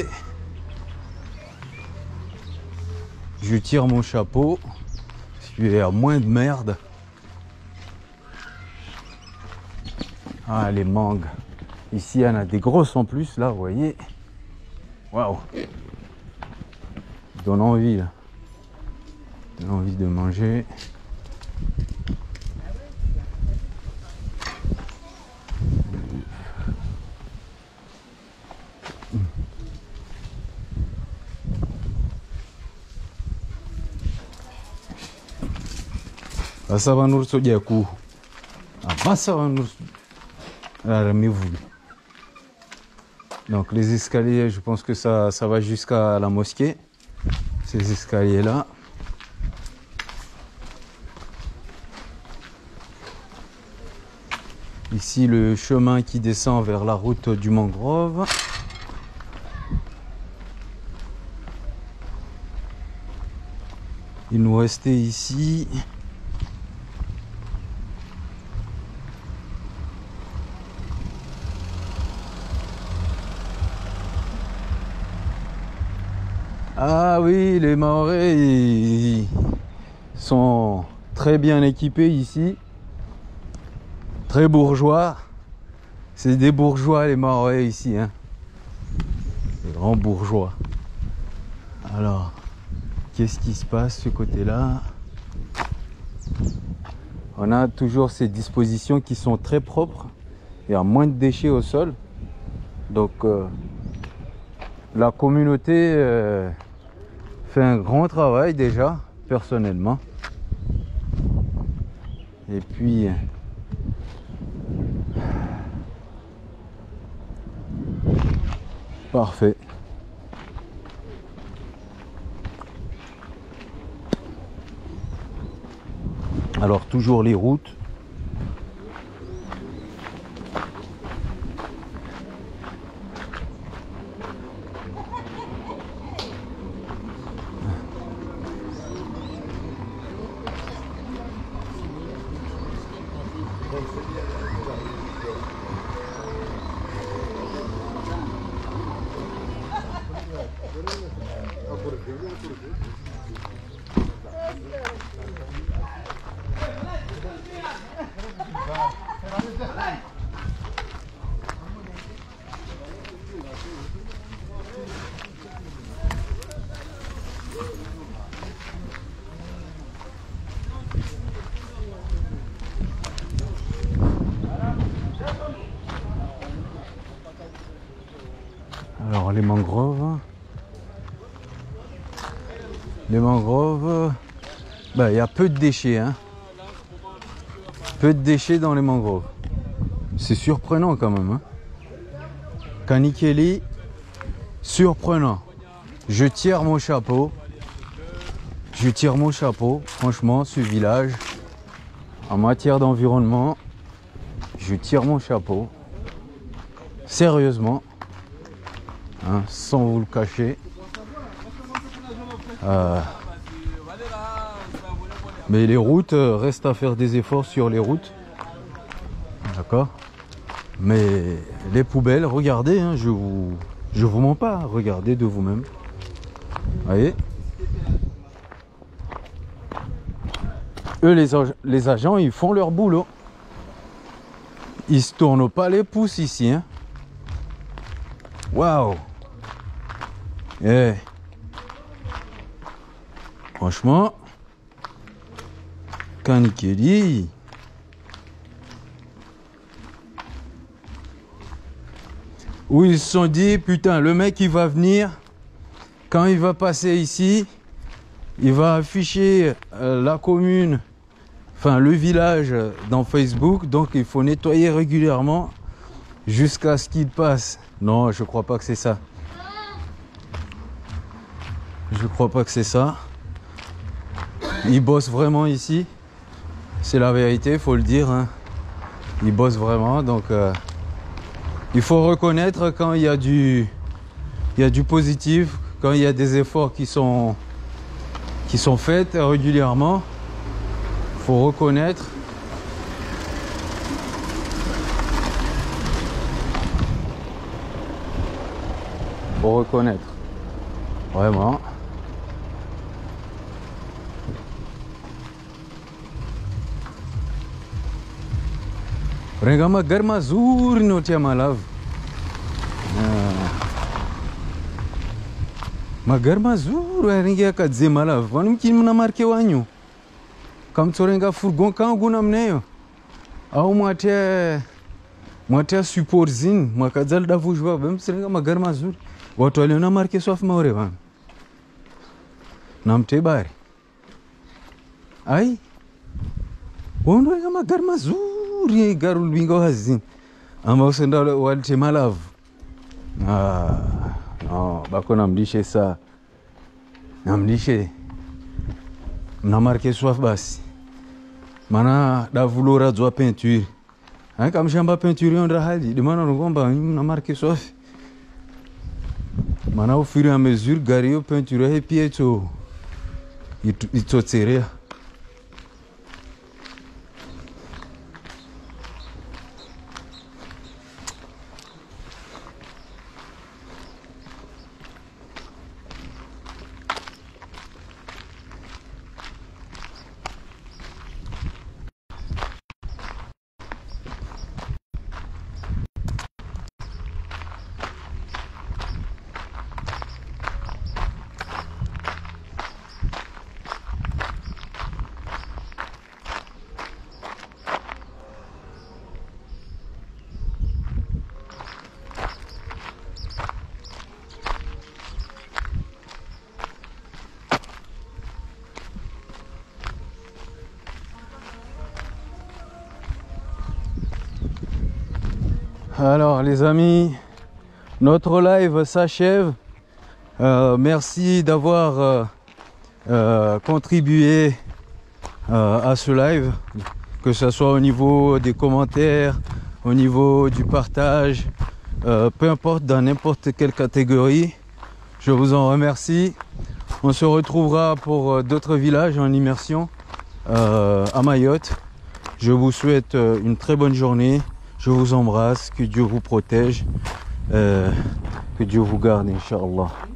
Je tire mon chapeau. Il y a moins de merde. Ah, les mangues. Ici, il y en a des grosses en plus, là, vous voyez. Waouh. Donne envie, là. Donne envie de manger. Ça va nous sortir coup. Ça va nous. Donc les escaliers, je pense que ça va jusqu'à la mosquée. Ces escaliers là. Ici le chemin qui descend vers la route du mangrove. Il nous restait ici. Ah oui, les Mahorais, ils sont très bien équipés ici. Très bourgeois. C'est des bourgeois les Mahorais ici, hein. Des grands bourgeois. Alors, qu'est-ce qui se passe ce côté-là? On a toujours ces dispositions qui sont très propres. Il y a moins de déchets au sol. Donc, la communauté fait un grand travail déjà, personnellement. Et puis, parfait. Alors toujours les routes. Alors les mangroves, bah, y a peu de déchets, hein. Peu de déchets dans les mangroves. C'est surprenant quand même, hein. Kanikeli, surprenant. Je tire mon chapeau. Franchement, ce village, en matière d'environnement, je tire mon chapeau. Sérieusement. Hein, sans vous le cacher. Mais les routes, reste à faire des efforts sur les routes. D'accord. Mais les poubelles, regardez, hein, je vous mens pas, regardez de vous-même. Voyez. Eux, les agents, ils font leur boulot. Ils se tournent pas les pouces ici, hein. Waouh. Franchement, Kanikeli. Où ils se sont dit, putain, le mec il va venir, quand il va passer ici, il va afficher la commune, enfin le village dans Facebook, donc il faut nettoyer régulièrement jusqu'à ce qu'il passe. Non, je crois pas que c'est ça. Je crois pas que c'est ça. Ils bossent vraiment ici. C'est la vérité, faut le dire, hein. Ils bossent vraiment, donc il faut reconnaître quand il y a du positif, quand il y a des efforts qui sont faits régulièrement. Il faut reconnaître. Faut reconnaître. Vraiment. Regama garma zuri no tia malav. Magarma zuri aringia kadze malav. Vanu mkini mna marke wanyu. Kamtsorenga furgon kangu na mneyo. Au mwatia support zin mwakadzal davujwa bemtsorenga magarma zuri. Watu waliona marke swafu maore vanu. Namtebari. Ai. Wondorenga magarma zuri garul bingo hazin. Ama usenda walite malavu. No, bako namlishe saa. Namlishe. Mnamarke soif basi. Mana davulora zwa peinture. Kama mshamba peinture ondra hali. Dimana ngomba mnamarke soif. Mana au fur et à mesure gario peinture et puis itotserea. Alors les amis, notre live s'achève. Merci d'avoir contribué à ce live, que ce soit au niveau des commentaires, au niveau du partage, peu importe, dans n'importe quelle catégorie. Je vous en remercie. On se retrouvera pour d'autres villages en immersion à Mayotte. Je vous souhaite une très bonne journée. Je vous embrasse. Que Dieu vous protège. Que Dieu vous garde, Inch'Allah.